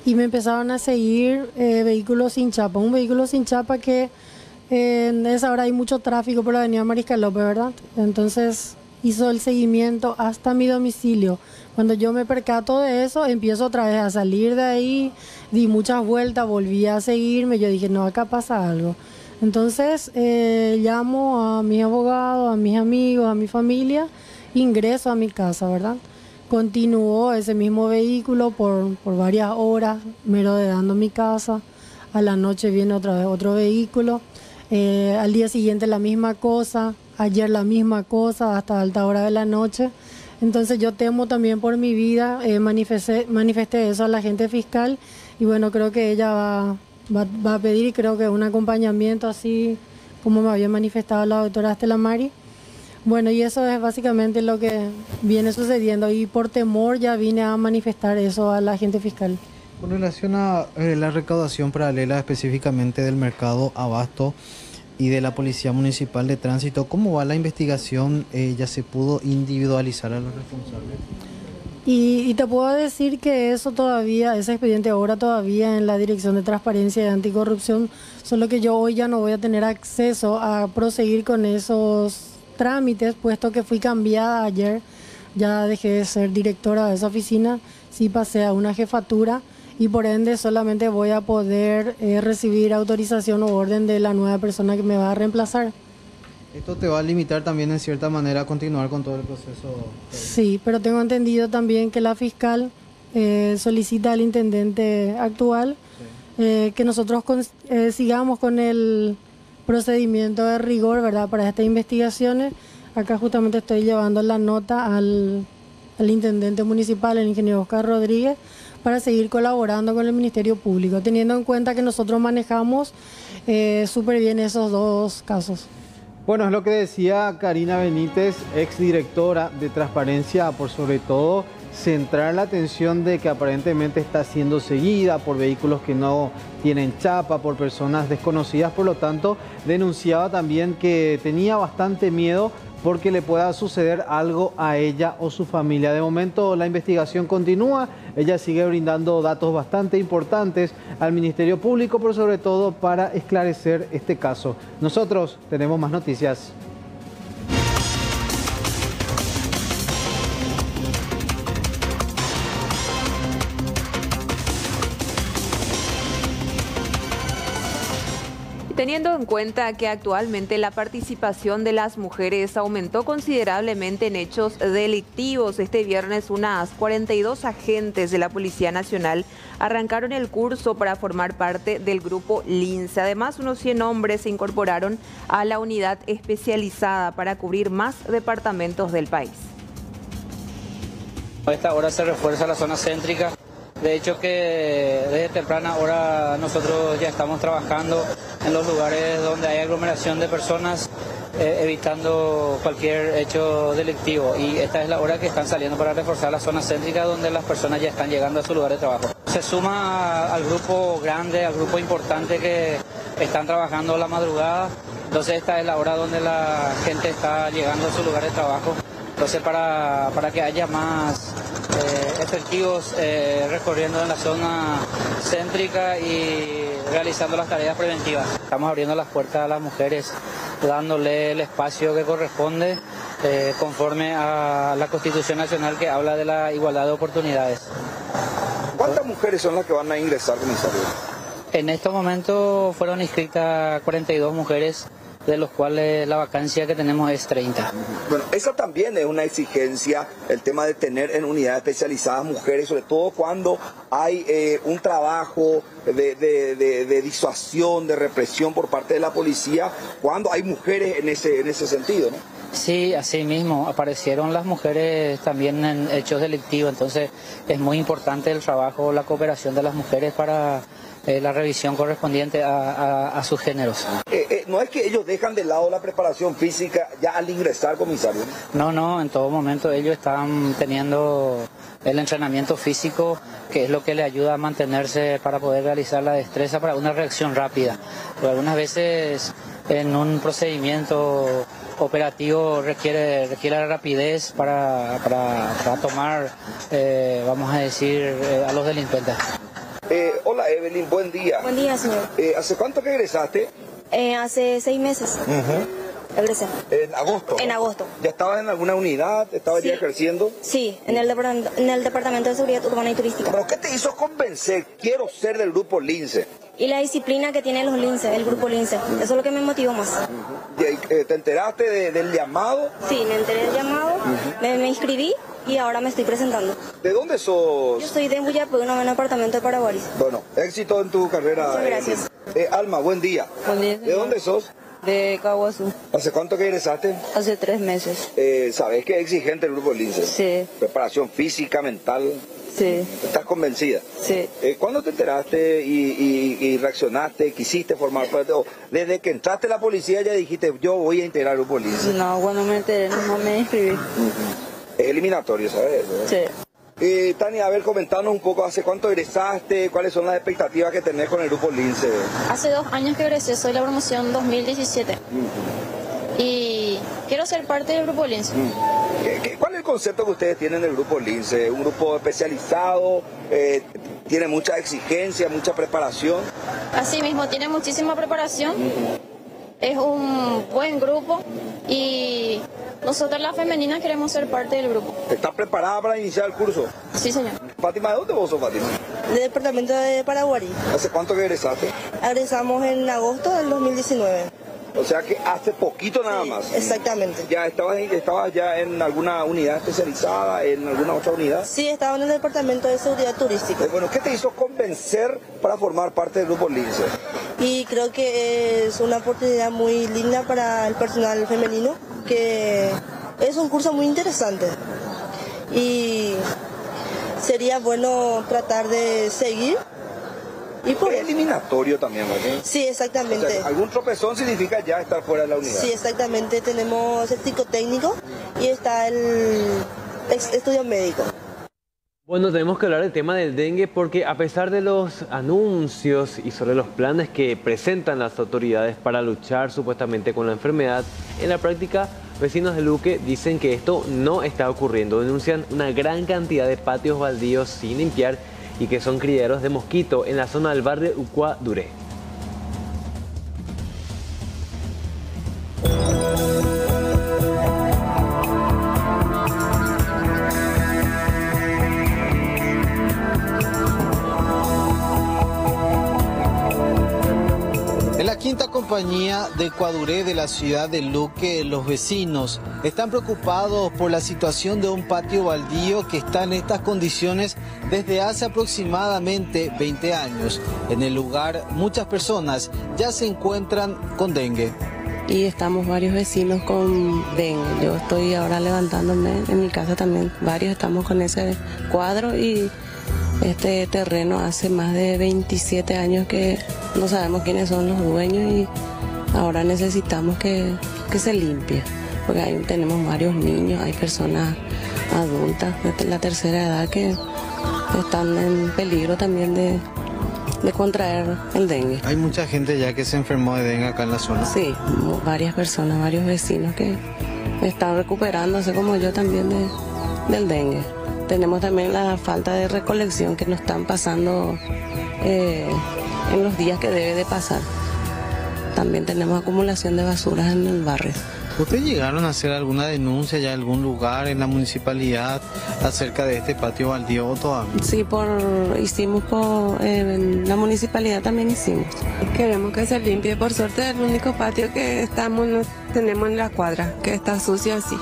y me empezaron a seguir eh, vehículos sin chapa. Un vehículo sin chapa que eh, en esa hora hay mucho tráfico por la avenida Mariscal López, ¿verdad? Entonces hizo el seguimiento hasta mi domicilio. Cuando yo me percato de eso, empiezo otra vez a salir de ahí, di muchas vueltas, volví a seguirme, yo dije, no, acá pasa algo. Entonces eh, llamo a mis abogados, a mis amigos, a mi familia, ingreso a mi casa, ¿verdad? Continuó ese mismo vehículo por, por varias horas, merodeando mi casa. A la noche viene otra vez otro vehículo. Eh, al día siguiente la misma cosa, ayer la misma cosa, hasta alta hora de la noche. Entonces yo temo también por mi vida, eh, manifesté, manifesté eso a la agente fiscal y bueno, creo que ella va, va, va a pedir y creo que un acompañamiento así como me había manifestado la doctora Estela Mari. Bueno, y eso es básicamente lo que viene sucediendo y por temor ya vine a manifestar eso a la agente fiscal. Con relación a eh, la recaudación paralela específicamente del mercado Abasto y de la Policía Municipal de Tránsito, ¿cómo va la investigación? Eh, ¿Ya se pudo individualizar a los responsables? Y, y te puedo decir que eso todavía, ese expediente ahora todavía en la Dirección de Transparencia y Anticorrupción, solo que yo hoy ya no voy a tener acceso a proseguir con esos trámites, puesto que fui cambiada ayer, ya dejé de ser directora de esa oficina, sí pasé a una jefatura y por ende solamente voy a poder eh, recibir autorización o orden de la nueva persona que me va a reemplazar. ¿Esto te va a limitar también en cierta manera a continuar con todo el proceso? Sí, pero tengo entendido también que la fiscal eh, solicita al intendente actual sí. eh, que nosotros con, eh, sigamos con el procedimiento de rigor, ¿verdad?, para estas investigaciones. Acá justamente estoy llevando la nota al, al intendente municipal, el ingeniero Oscar Rodríguez, para seguir colaborando con el Ministerio Público, teniendo en cuenta que nosotros manejamos eh, súper bien esos dos casos. Bueno, es lo que decía Karina Benítez, exdirectora de Transparencia, por sobre todo centrar la atención de que aparentemente está siendo seguida por vehículos que no tienen chapa, por personas desconocidas, por lo tanto denunciaba también que tenía bastante miedo porque le pueda suceder algo a ella o su familia. De momento la investigación continúa, ella sigue brindando datos bastante importantes al Ministerio Público, pero sobre todo para esclarecer este caso. Nosotros tenemos más noticias. Teniendo en cuenta que actualmente la participación de las mujeres aumentó considerablemente en hechos delictivos, este viernes unas cuarenta y dos agentes de la Policía Nacional arrancaron el curso para formar parte del grupo Lince. Además, unos cien hombres se incorporaron a la unidad especializada para cubrir más departamentos del país. A esta hora se refuerza la zona céntrica. De hecho que desde temprana hora nosotros ya estamos trabajando en los lugares donde hay aglomeración de personas, eh, evitando cualquier hecho delictivo. Y esta es la hora que están saliendo para reforzar la zona céntrica donde las personas ya están llegando a su lugar de trabajo. Se suma al grupo grande, al grupo importante que están trabajando la madrugada. Entonces esta es la hora donde la gente está llegando a su lugar de trabajo. Entonces para, para que haya más eh, efectivos eh, recorriendo en la zona céntrica y realizando las tareas preventivas. Estamos abriendo las puertas a las mujeres, dándole el espacio que corresponde eh, conforme a la Constitución Nacional que habla de la igualdad de oportunidades. ¿Cuántas mujeres son las que van a ingresar, comisario? En estos momentos fueron inscritas cuarenta y dos mujeres, de los cuales la vacancia que tenemos es treinta. Bueno, esa también es una exigencia, el tema de tener en unidades especializadas mujeres, sobre todo cuando hay eh, un trabajo de, de, de, de disuasión, de represión por parte de la policía, cuando hay mujeres en ese, en ese sentido, ¿no? Sí, así mismo, aparecieron las mujeres también en hechos delictivos, entonces es muy importante el trabajo, la cooperación de las mujeres para eh, la revisión correspondiente a, a, a sus géneros. Eh, eh, no es que ellos dejan de lado la preparación física ya al ingresar, comisario. No, no, en todo momento ellos están teniendo el entrenamiento físico, que es lo que le ayuda a mantenerse para poder realizar la destreza para una reacción rápida. Pero algunas veces en un procedimiento operativo requiere, requiere rapidez para, para, para tomar, eh, vamos a decir, eh, a los delincuentes. Eh, hola Evelyn, buen día. Buen día, señor. Eh, ¿Hace cuánto que egresaste? Eh, hace seis meses. Uh-huh. Egresé. En agosto. En agosto. ¿Ya estabas en alguna unidad? ¿Estabas Sí. ya ejerciendo? Sí, en el, depart- en el Departamento de Seguridad Urbana y Turística. ¿Pero qué te hizo convencer? Quiero ser del grupo Lince. Y la disciplina que tienen los Lince, el grupo Lince. Eso es lo que me motivó más. Uh-huh. ¿Y, eh, ¿Te enteraste de, del llamado? Sí, me enteré del llamado, Uh-huh. me, me inscribí y ahora me estoy presentando. ¿De dónde sos? Yo soy de Buyapuy, en un apartamento de Paraguay. Bueno, éxito en tu carrera. Muchas gracias. Eh, Alma, buen día. Buen día, ¿De dónde sos? De Caguazú. ¿Hace cuánto que egresaste? Hace tres meses. Eh, ¿Sabes que es exigente el grupo Lince? Sí. Preparación física, mental. Sí. ¿Estás convencida? Sí. Eh, ¿Cuándo te enteraste y, y- y reaccionaste, quisiste formar parte? O desde que entraste a la policía ya dijiste, yo voy a integrar el grupo Lince. No, cuando me enteré no me inscribí. Es eliminatorio, ¿sabes? Sí. Eh, Tania, a ver, comentanos un poco, ¿hace cuánto egresaste? ¿Cuáles son las expectativas que tenés con el grupo Lince? Hace dos años que egresé, soy la promoción dos mil diecisiete. Y quiero ser parte del grupo Lince. ¿Qué- qué- ¿Cuál es el concepto que ustedes tienen del grupo Lince? ¿Un grupo especializado? Eh, ¿Tiene mucha exigencia, mucha preparación? Así mismo, tiene muchísima preparación. Es un buen grupo y nosotros las femeninas queremos ser parte del grupo. ¿Estás preparada para iniciar el curso? Sí, señor. Fátima, ¿de dónde vos sos, Fátima? Del Departamento de Paraguay. ¿Hace cuánto que egresaste? Egresamos en agosto del dos mil diecinueve. O sea que hace poquito nada más. Exactamente. ¿Ya estabas, en- estabas ya en alguna unidad especializada, en alguna otra unidad? Sí, estaba en el Departamento de Seguridad Turística. Eh, bueno, ¿qué te hizo convencer para formar parte del grupo Lince? Y creo que es una oportunidad muy linda para el personal femenino, que es un curso muy interesante. Y sería bueno tratar de seguir. Y por Es eliminatorio también, ¿verdad? Sí, exactamente. O sea, algún tropezón significa ya estar fuera de la unidad. Sí, exactamente. Tenemos el psicotécnico y está el ex- estudio médico. Bueno, tenemos que hablar del tema del dengue porque a pesar de los anuncios y sobre los planes que presentan las autoridades para luchar supuestamente con la enfermedad, en la práctica vecinos de Luque dicen que esto no está ocurriendo. Denuncian una gran cantidad de patios baldíos sin limpiar y que son criaderos de mosquito en la zona del barrio Ucuá Duré. En la quinta compañía de Cuaduré de la ciudad de Luque, los vecinos están preocupados por la situación de un patio baldío que está en estas condiciones desde hace aproximadamente veinte años. En el lugar, muchas personas ya se encuentran con dengue. Y estamos varios vecinos con dengue. Yo estoy ahora levantándome en mi casa también. Varios estamos con ese cuadro y este terreno hace más de veintisiete años que no sabemos quiénes son los dueños y ahora necesitamos que, que se limpie. Porque ahí tenemos varios niños, hay personas adultas de la tercera edad que están en peligro también de, de contraer el dengue. Hay mucha gente ya que se enfermó de dengue acá en la zona. Sí, mu- varias personas, varios vecinos que están recuperándose como yo también de, del dengue. Tenemos también la falta de recolección que nos están pasando eh, en los días que debe de pasar. También tenemos acumulación de basuras en el barrio. ¿Ustedes llegaron a hacer alguna denuncia ya en algún lugar en la municipalidad acerca de este patio baldío todavía? Sí, por hicimos por eh, en la municipalidad también hicimos. Queremos que se limpie. Por suerte es el único patio que estamos no tenemos en la cuadra, que está sucio así.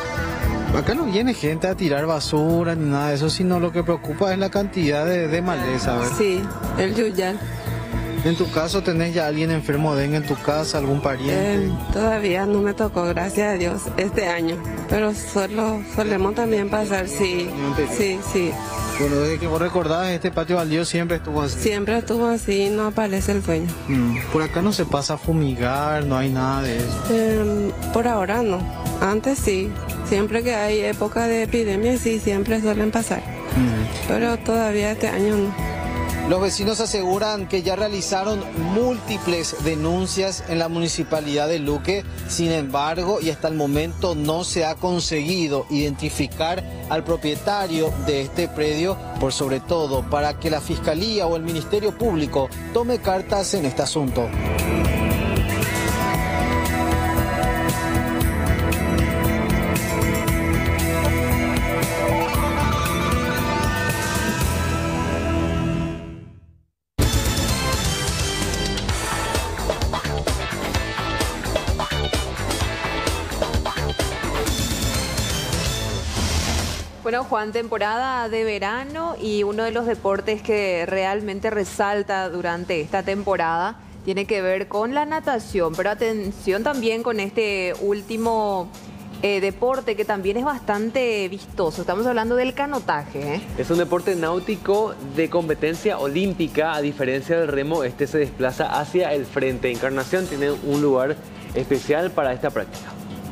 Acá no viene gente a tirar basura ni nada de eso, sino lo que preocupa es la cantidad de, de maleza, ¿verdad? Sí, el yuyal. En tu caso, ¿tenés ya alguien enfermo de dengue en tu casa, algún pariente? Eh, todavía no me tocó, gracias a Dios, este año. Pero solo solemos también pasar, sí, sí, sí. Bueno, desde que vos recordás, este patio baldío siempre estuvo así. Siempre estuvo así y no aparece el dueño. Mm, Por acá no se pasa a fumigar, no hay nada de eso. Eh, por ahora no, antes sí. Siempre que hay época de epidemia, sí, siempre suelen pasar. Mm. Pero todavía este año no. Los vecinos aseguran que ya realizaron múltiples denuncias en la municipalidad de Luque, sin embargo, y hasta el momento no se ha conseguido identificar al propietario de este predio, por sobre todo para que la Fiscalía o el Ministerio Público tome cartas en este asunto. Bueno, Juan, temporada de verano y uno de los deportes que realmente resalta durante esta temporada tiene que ver con la natación, pero atención también con este último eh, deporte que también es bastante vistoso. Estamos hablando del canotaje, ¿eh? Es un deporte náutico de competencia olímpica. A diferencia del remo, este se desplaza hacia el frente. Encarnación tiene un lugar especial para esta práctica.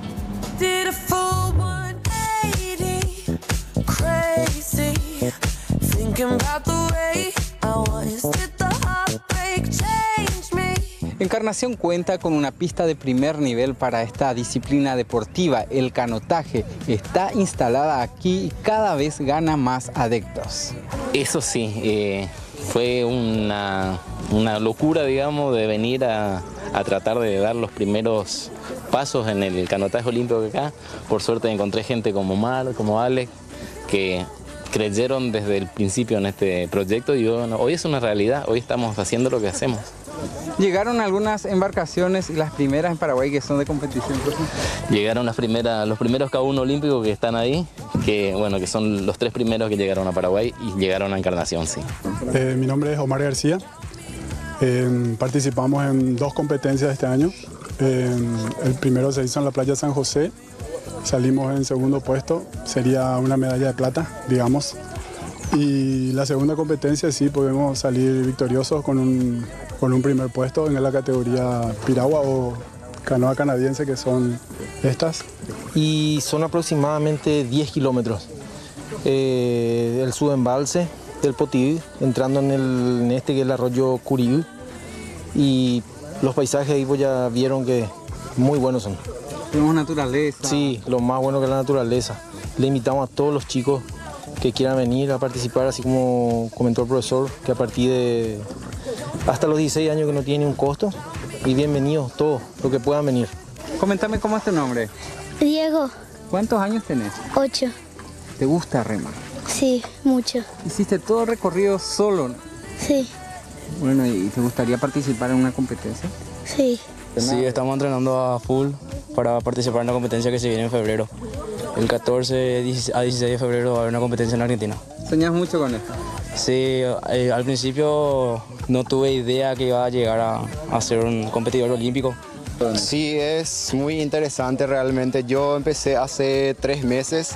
Encarnación cuenta con una pista de primer nivel para esta disciplina deportiva. El canotaje está instalada aquí y cada vez gana más adeptos. Eso sí, eh, fue una, una locura, digamos, de venir a, a tratar de dar los primeros pasos en el canotaje olímpico acá. Por suerte encontré gente como Mar, como Alex, que creyeron desde el principio en este proyecto y bueno, hoy es una realidad, hoy estamos haciendo lo que hacemos. Llegaron algunas embarcaciones y las primeras en Paraguay que son de competición. Llegaron las primeras, los primeros K uno olímpicos que están ahí, que bueno, que son los tres primeros que llegaron a Paraguay y llegaron a Encarnación, sí. Eh, mi nombre es Omar García. Eh, participamos en dos competencias este año. Eh, el primero se hizo en la playa San José. Salimos en segundo puesto, sería una medalla de plata, digamos. Y la segunda competencia sí podemos salir victoriosos con un, con un primer puesto en la categoría piragua o canoa canadiense, que son estas. Y son aproximadamente diez kilómetros. Eh, el subembalse del Potí, entrando en, el, en este que es el arroyo Curiú. Y los paisajes ahí pues ya vieron que muy buenos son. Tenemos naturaleza. Sí, lo más bueno que es la naturaleza. Le invitamos a todos los chicos que quieran venir a participar, así como comentó el profesor, que a partir de hasta los dieciséis años que no tiene un costo. Y bienvenidos todos, los que puedan venir. Coméntame cómo es tu nombre. Diego. ¿Cuántos años tenés? Ocho. ¿Te gusta remar? Sí, mucho. ¿Hiciste todo el recorrido solo? Sí. Bueno, ¿y te gustaría participar en una competencia? Sí. Sí, estamos entrenando a full para participar en la competencia que se viene en febrero. El catorce a dieciséis de febrero va a haber una competencia en Argentina. ¿Soñás mucho con esto? Sí, eh, al principio no tuve idea que iba a llegar a, a ser un competidor olímpico. Sí, es muy interesante realmente. Yo empecé hace tres meses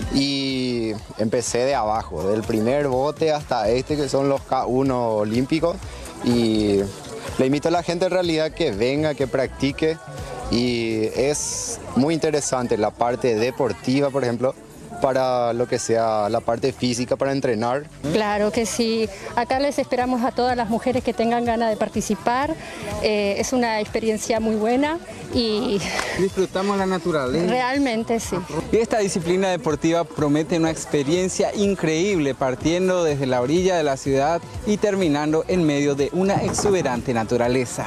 y empecé de abajo, del primer bote hasta este que son los K uno olímpicos. Y le invito a la gente en realidad que venga, que practique, y es muy interesante la parte deportiva, por ejemplo, para lo que sea la parte física, para entrenar. Claro que sí, acá les esperamos a todas las mujeres que tengan ganas de participar, eh, es una experiencia muy buena y... Disfrutamos la naturaleza. Realmente sí. Esta disciplina deportiva promete una experiencia increíble, partiendo desde la orilla de la ciudad y terminando en medio de una exuberante naturaleza.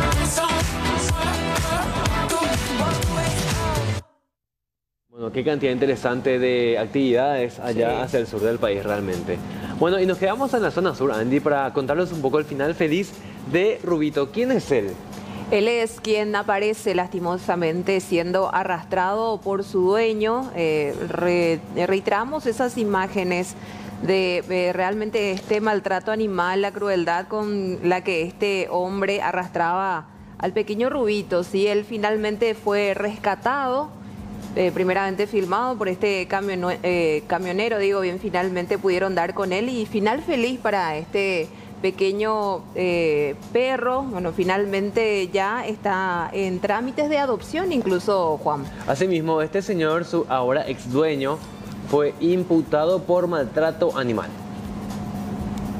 Bueno, qué cantidad interesante de actividades allá sí. hacia el sur del país realmente. Bueno, y nos quedamos en la zona sur, Andy, para contarles un poco el final feliz de Rubito. ¿Quién es él? Él es quien aparece lastimosamente siendo arrastrado por su dueño. Eh, re, reiteramos esas imágenes de eh, realmente este maltrato animal, la crueldad con la que este hombre arrastraba al pequeño Rubito. Sí, él finalmente fue rescatado. Eh, primeramente filmado por este camiono, eh, camionero, digo bien, finalmente pudieron dar con él y final feliz para este pequeño eh, perro. Bueno, finalmente ya está en trámites de adopción incluso, Juan. Asimismo, este señor, su ahora ex dueño, fue imputado por maltrato animal.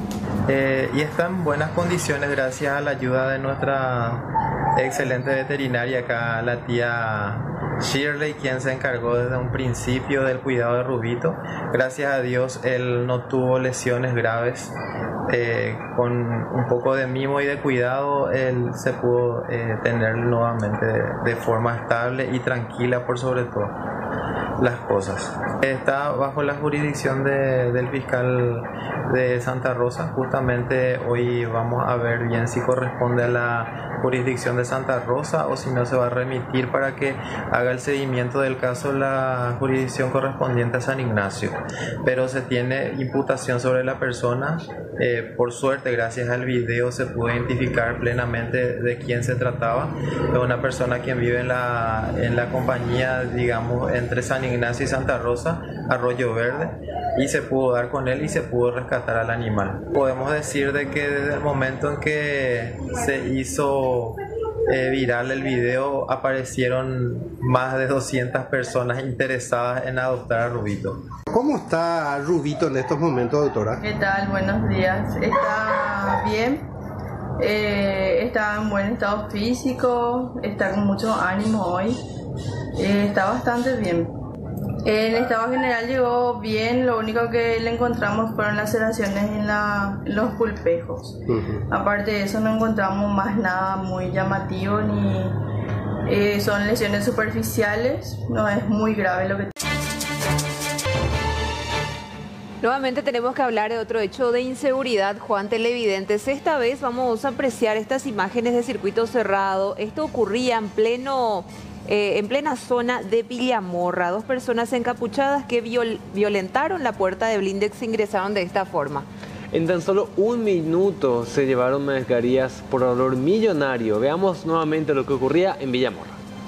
eh, y está en buenas condiciones gracias a la ayuda de nuestra excelente veterinaria acá, la tía Shirley, quien se encargó desde un principio del cuidado de Rubito. Gracias a Dios él no tuvo lesiones graves. Eh, con un poco de mimo y de cuidado él se pudo eh, tener nuevamente de, de forma estable y tranquila, por sobre todo las cosas. Está bajo la jurisdicción de, del fiscal de Santa Rosa. Justamente hoy vamos a ver bien si corresponde a la jurisdicción de Santa Rosa o si no se va a remitir para que haga el seguimiento del caso la jurisdicción correspondiente a San Ignacio. Pero se tiene imputación sobre la persona. Eh, por suerte, gracias al video se pudo identificar plenamente de quién se trataba. Es una persona quien vive en la, en la compañía, digamos, entre San Ignacio y Santa Rosa, Arroyo Verde, y se pudo dar con él y se pudo rescatar al animal. Podemos decir de que desde el momento en que se hizo eh, viral el video, aparecieron más de doscientas personas interesadas en adoptar a Rubito. ¿Cómo está Rubito en estos momentos, doctora? ¿Qué tal? Buenos días. Está bien, eh, está en buen estado físico, está con mucho ánimo hoy, eh, está bastante bien. En estado general llegó bien, lo único que le encontramos fueron laceraciones en, la, en los pulpejos. Uh-huh. Aparte de eso no encontramos más nada muy llamativo, ni eh, son lesiones superficiales, no es muy grave lo que... Nuevamente tenemos que hablar de otro hecho de inseguridad, Juan, televidentes. Esta vez vamos a apreciar estas imágenes de circuito cerrado. Esto ocurría en pleno... Eh, en plena zona de Villamorra. Dos personas encapuchadas que viol violentaron la puerta de blindex e ingresaron de esta forma. En tan solo un minuto se llevaron mascarillas por valor millonario. Veamos nuevamente lo que ocurría en Villamorra.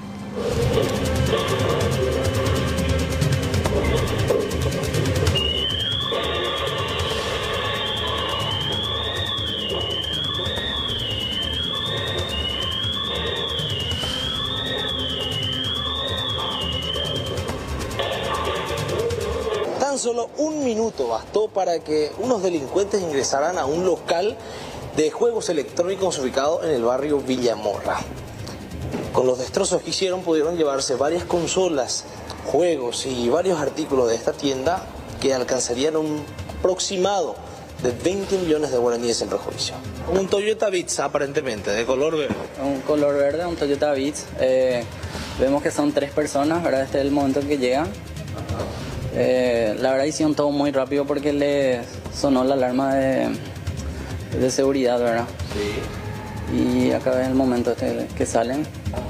Solo un minuto bastó para que unos delincuentes ingresaran a un local de juegos electrónicos ubicado en el barrio Villamorra. Con los destrozos que hicieron pudieron llevarse varias consolas, juegos y varios artículos de esta tienda que alcanzarían un aproximado de veinte millones de guaraníes en perjuicio. Un Toyota Vitz aparentemente, de color verde. Un color verde, un Toyota Vitz. Eh, vemos que son tres personas, ¿verdad? Este es el momento en que llegan. Eh, la verdad hicieron todo muy rápido porque le sonó la alarma de, de seguridad, ¿verdad? Sí. Y acá es el momento este que salen.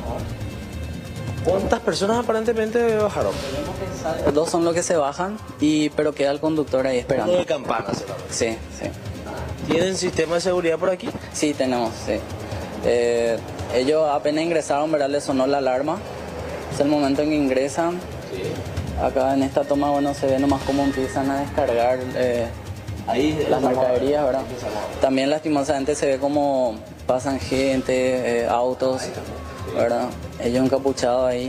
¿Cuántas personas aparentemente bajaron? Dos son los que se bajan, y pero queda el conductor ahí esperando. Uno de campana, ¿será? Sí, sí. ¿Tienen sistema de seguridad por aquí? Sí, tenemos, sí. Eh, ellos apenas ingresaron, ¿verdad? Les sonó la alarma. Es el momento en que ingresan. Sí. Acá en esta toma, bueno, se ve nomás cómo empiezan a descargar eh, Ahí las mercaderías, ¿verdad? También lastimosamente se ve como pasan gente, eh, autos, ¿verdad? Ellos encapuchados ahí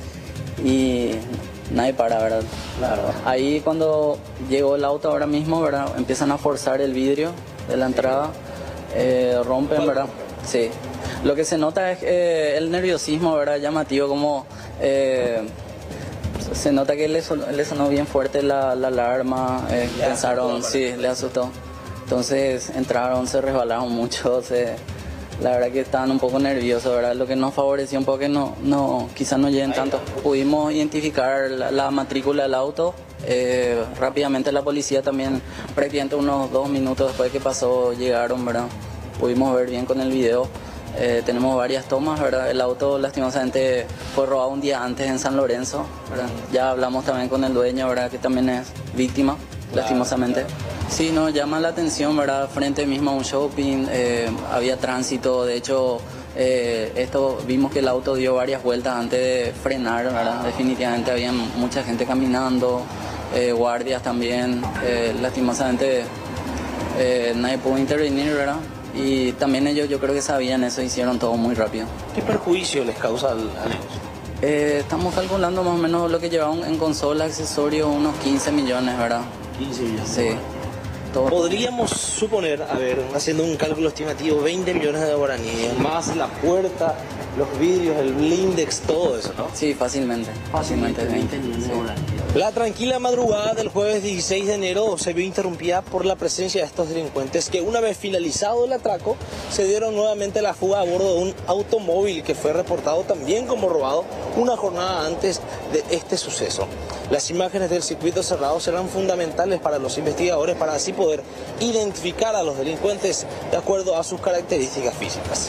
y nadie para, ¿verdad? Claro. Ahí cuando llegó el auto ahora mismo, ¿verdad? Empiezan a forzar el vidrio de la entrada, eh, rompen, ¿verdad? Sí. Lo que se nota es eh, el nerviosismo, ¿verdad? Llamativo, como eh, se nota que le sonó, le sonó bien fuerte la, la alarma, eh, pensaron, sí, le asustó. Entonces entraron, se resbalaron mucho, se, la verdad que estaban un poco nerviosos, ¿verdad? Lo que nos favoreció un poco que no, no, quizás no lleguen tanto. Pudimos identificar la, la matrícula del auto, eh, rápidamente la policía también, prácticamente unos dos minutos después de que pasó, llegaron, ¿verdad? Pudimos ver bien con el video. Eh, tenemos varias tomas, ¿verdad? El auto lastimosamente fue robado un día antes en San Lorenzo, ¿verdad? Ya hablamos también con el dueño, ¿verdad? Que también es víctima, lastimosamente. Sí, nos llama la atención, ¿verdad? Frente mismo a un shopping, eh, había tránsito, de hecho, eh, esto vimos que el auto dio varias vueltas antes de frenar, ¿verdad? Definitivamente había mucha gente caminando, eh, guardias también, eh, lastimosamente eh, nadie pudo intervenir, ¿verdad? Y también ellos yo creo que sabían eso, hicieron todo muy rápido. ¿Qué perjuicio les causa al, al negocio? Eh, estamos calculando más o menos lo que llevaban en consola, accesorios, unos quince millones, ¿verdad? quince millones. Sí. todo. Podríamos suponer, a ver, haciendo un cálculo estimativo, veinte millones de guaraníes, más la puerta, los vidrios, el blindex, todo eso, ¿no? Sí, fácilmente. Fácilmente, veinte millones de guaraníes. La tranquila madrugada del jueves dieciséis de enero se vio interrumpida por la presencia de estos delincuentes que, una vez finalizado el atraco, se dieron nuevamente la fuga a bordo de un automóvil que fue reportado también como robado una jornada antes de este suceso. Las imágenes del circuito cerrado serán fundamentales para los investigadores para así poder identificar a los delincuentes de acuerdo a sus características físicas.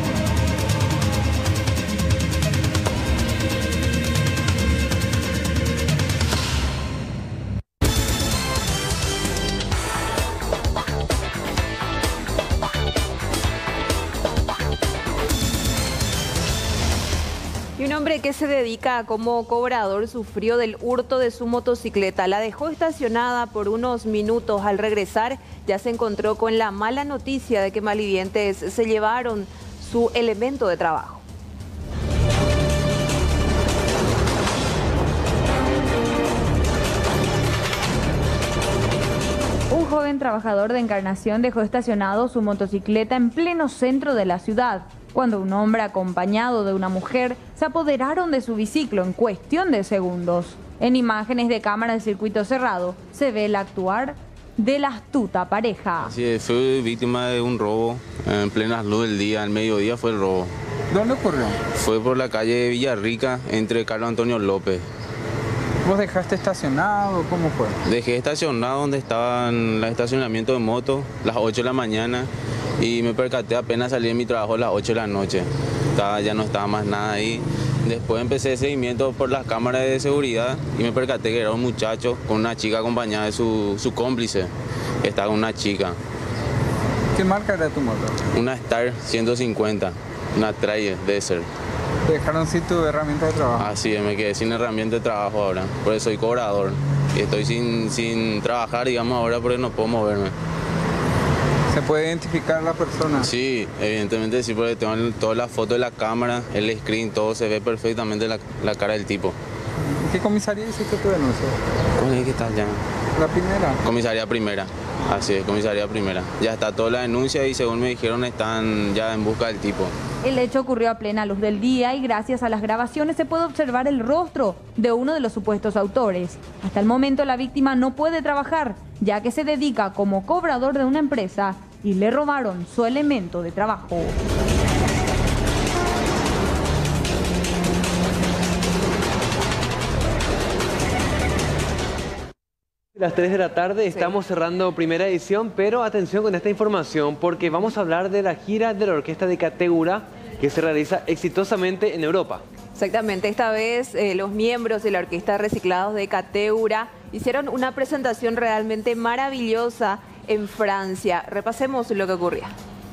Y un hombre que se dedica como cobrador sufrió del hurto de su motocicleta. La dejó estacionada por unos minutos. Al regresar ya se encontró con la mala noticia de que malvivientes se llevaron su elemento de trabajo. Un joven trabajador de Encarnación dejó estacionado su motocicleta en pleno centro de la ciudad, cuando un hombre acompañado de una mujer se apoderaron de su biciclo en cuestión de segundos. En imágenes de cámara del circuito cerrado se ve el actuar de la astuta pareja. Así es, fui víctima de un robo en plena luz del día, al mediodía fue el robo. ¿Dónde ocurrió? Fue por la calle Villarrica, entre Carlos Antonio López. ¿Vos dejaste estacionado? ¿Cómo fue? Dejé estacionado donde estaba el estacionamiento de moto, las ocho de la mañana, y me percaté apenas salí de mi trabajo a las ocho de la noche. Estaba, ya no estaba más nada ahí. Después empecé el seguimiento por las cámaras de seguridad y me percaté que era un muchacho con una chica acompañada de su, su cómplice. Estaba con una chica. ¿Qué marca era tu moto? Una Star ciento cincuenta, una Trail Desert. ¿Te dejaron sin tu herramienta de trabajo? Así es, me quedé sin herramienta de trabajo ahora, por eso soy cobrador. Y estoy sin, sin trabajar, digamos, ahora porque no puedo moverme. ¿Se puede identificar la persona? Sí, evidentemente sí, porque tengo todas las fotos de la cámara, el screen, todo se ve perfectamente la, la cara del tipo. ¿Qué comisaría hiciste tu denuncia? ¿Cuál es que está ya? ¿La primera? Comisaría primera, así es, comisaría primera. Ya está toda la denuncia y según me dijeron están ya en busca del tipo. El hecho ocurrió a plena luz del día y gracias a las grabaciones se puede observar el rostro de uno de los supuestos autores. Hasta el momento la víctima no puede trabajar, ya que se dedica como cobrador de una empresa y le robaron su elemento de trabajo. Las tres de la tarde estamos sí. cerrando primera edición, pero atención con esta información porque vamos a hablar de la gira de la orquesta de Cateura que se realiza exitosamente en Europa. Exactamente, esta vez eh, los miembros de la Orquesta Reciclados de Cateura hicieron una presentación realmente maravillosa en Francia. Repasemos lo que ocurría.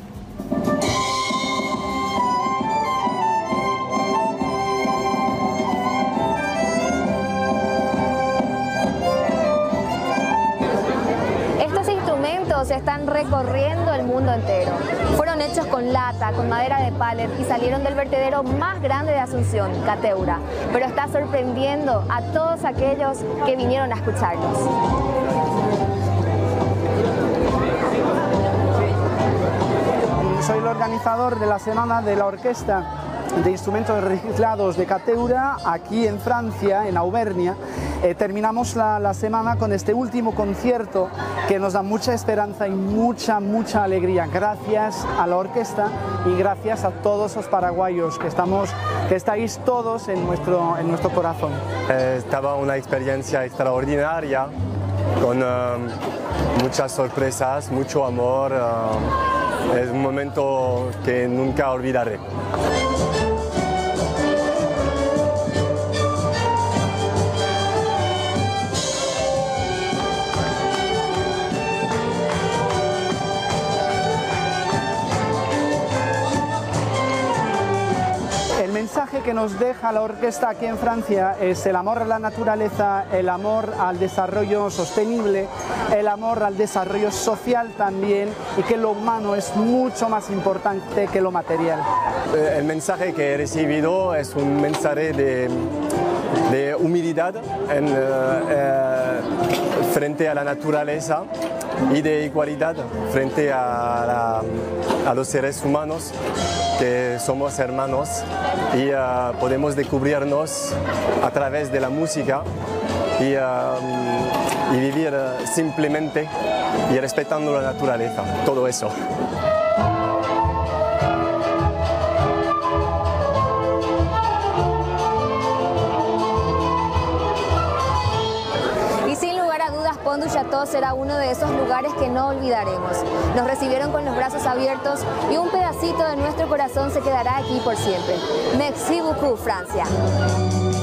Están recorriendo el mundo entero. Fueron hechos con lata, con madera de pallet y salieron del vertedero más grande de Asunción, Cateura. Pero está sorprendiendo a todos aquellos que vinieron a escucharlos. Soy el organizador de la semana de la Orquesta de Instrumentos Reciclados de Cateura aquí en Francia, en Auvernia. Eh, terminamos la, la semana con este último concierto que nos da mucha esperanza y mucha, mucha alegría. Gracias a la orquesta y gracias a todos los paraguayos que, estamos, que estáis todos en nuestro, en nuestro corazón. Eh, estaba una experiencia extraordinaria con uh, muchas sorpresas, mucho amor. Uh, es un momento que nunca olvidaré. El mensaje que nos deja la orquesta aquí en Francia es el amor a la naturaleza, el amor al desarrollo sostenible, el amor al desarrollo social también y que lo humano es mucho más importante que lo material. El mensaje que he recibido es un mensaje de, de humildad en, eh, frente a la naturaleza y de igualdad frente a, la, a los seres humanos, que somos hermanos y uh, podemos descubrirnos a través de la música y, uh, y vivir uh, simplemente y respetando la naturaleza, todo eso. Pont du Château será uno de esos lugares que no olvidaremos. Nos recibieron con los brazos abiertos y un pedacito de nuestro corazón se quedará aquí por siempre. Merci beaucoup, Francia.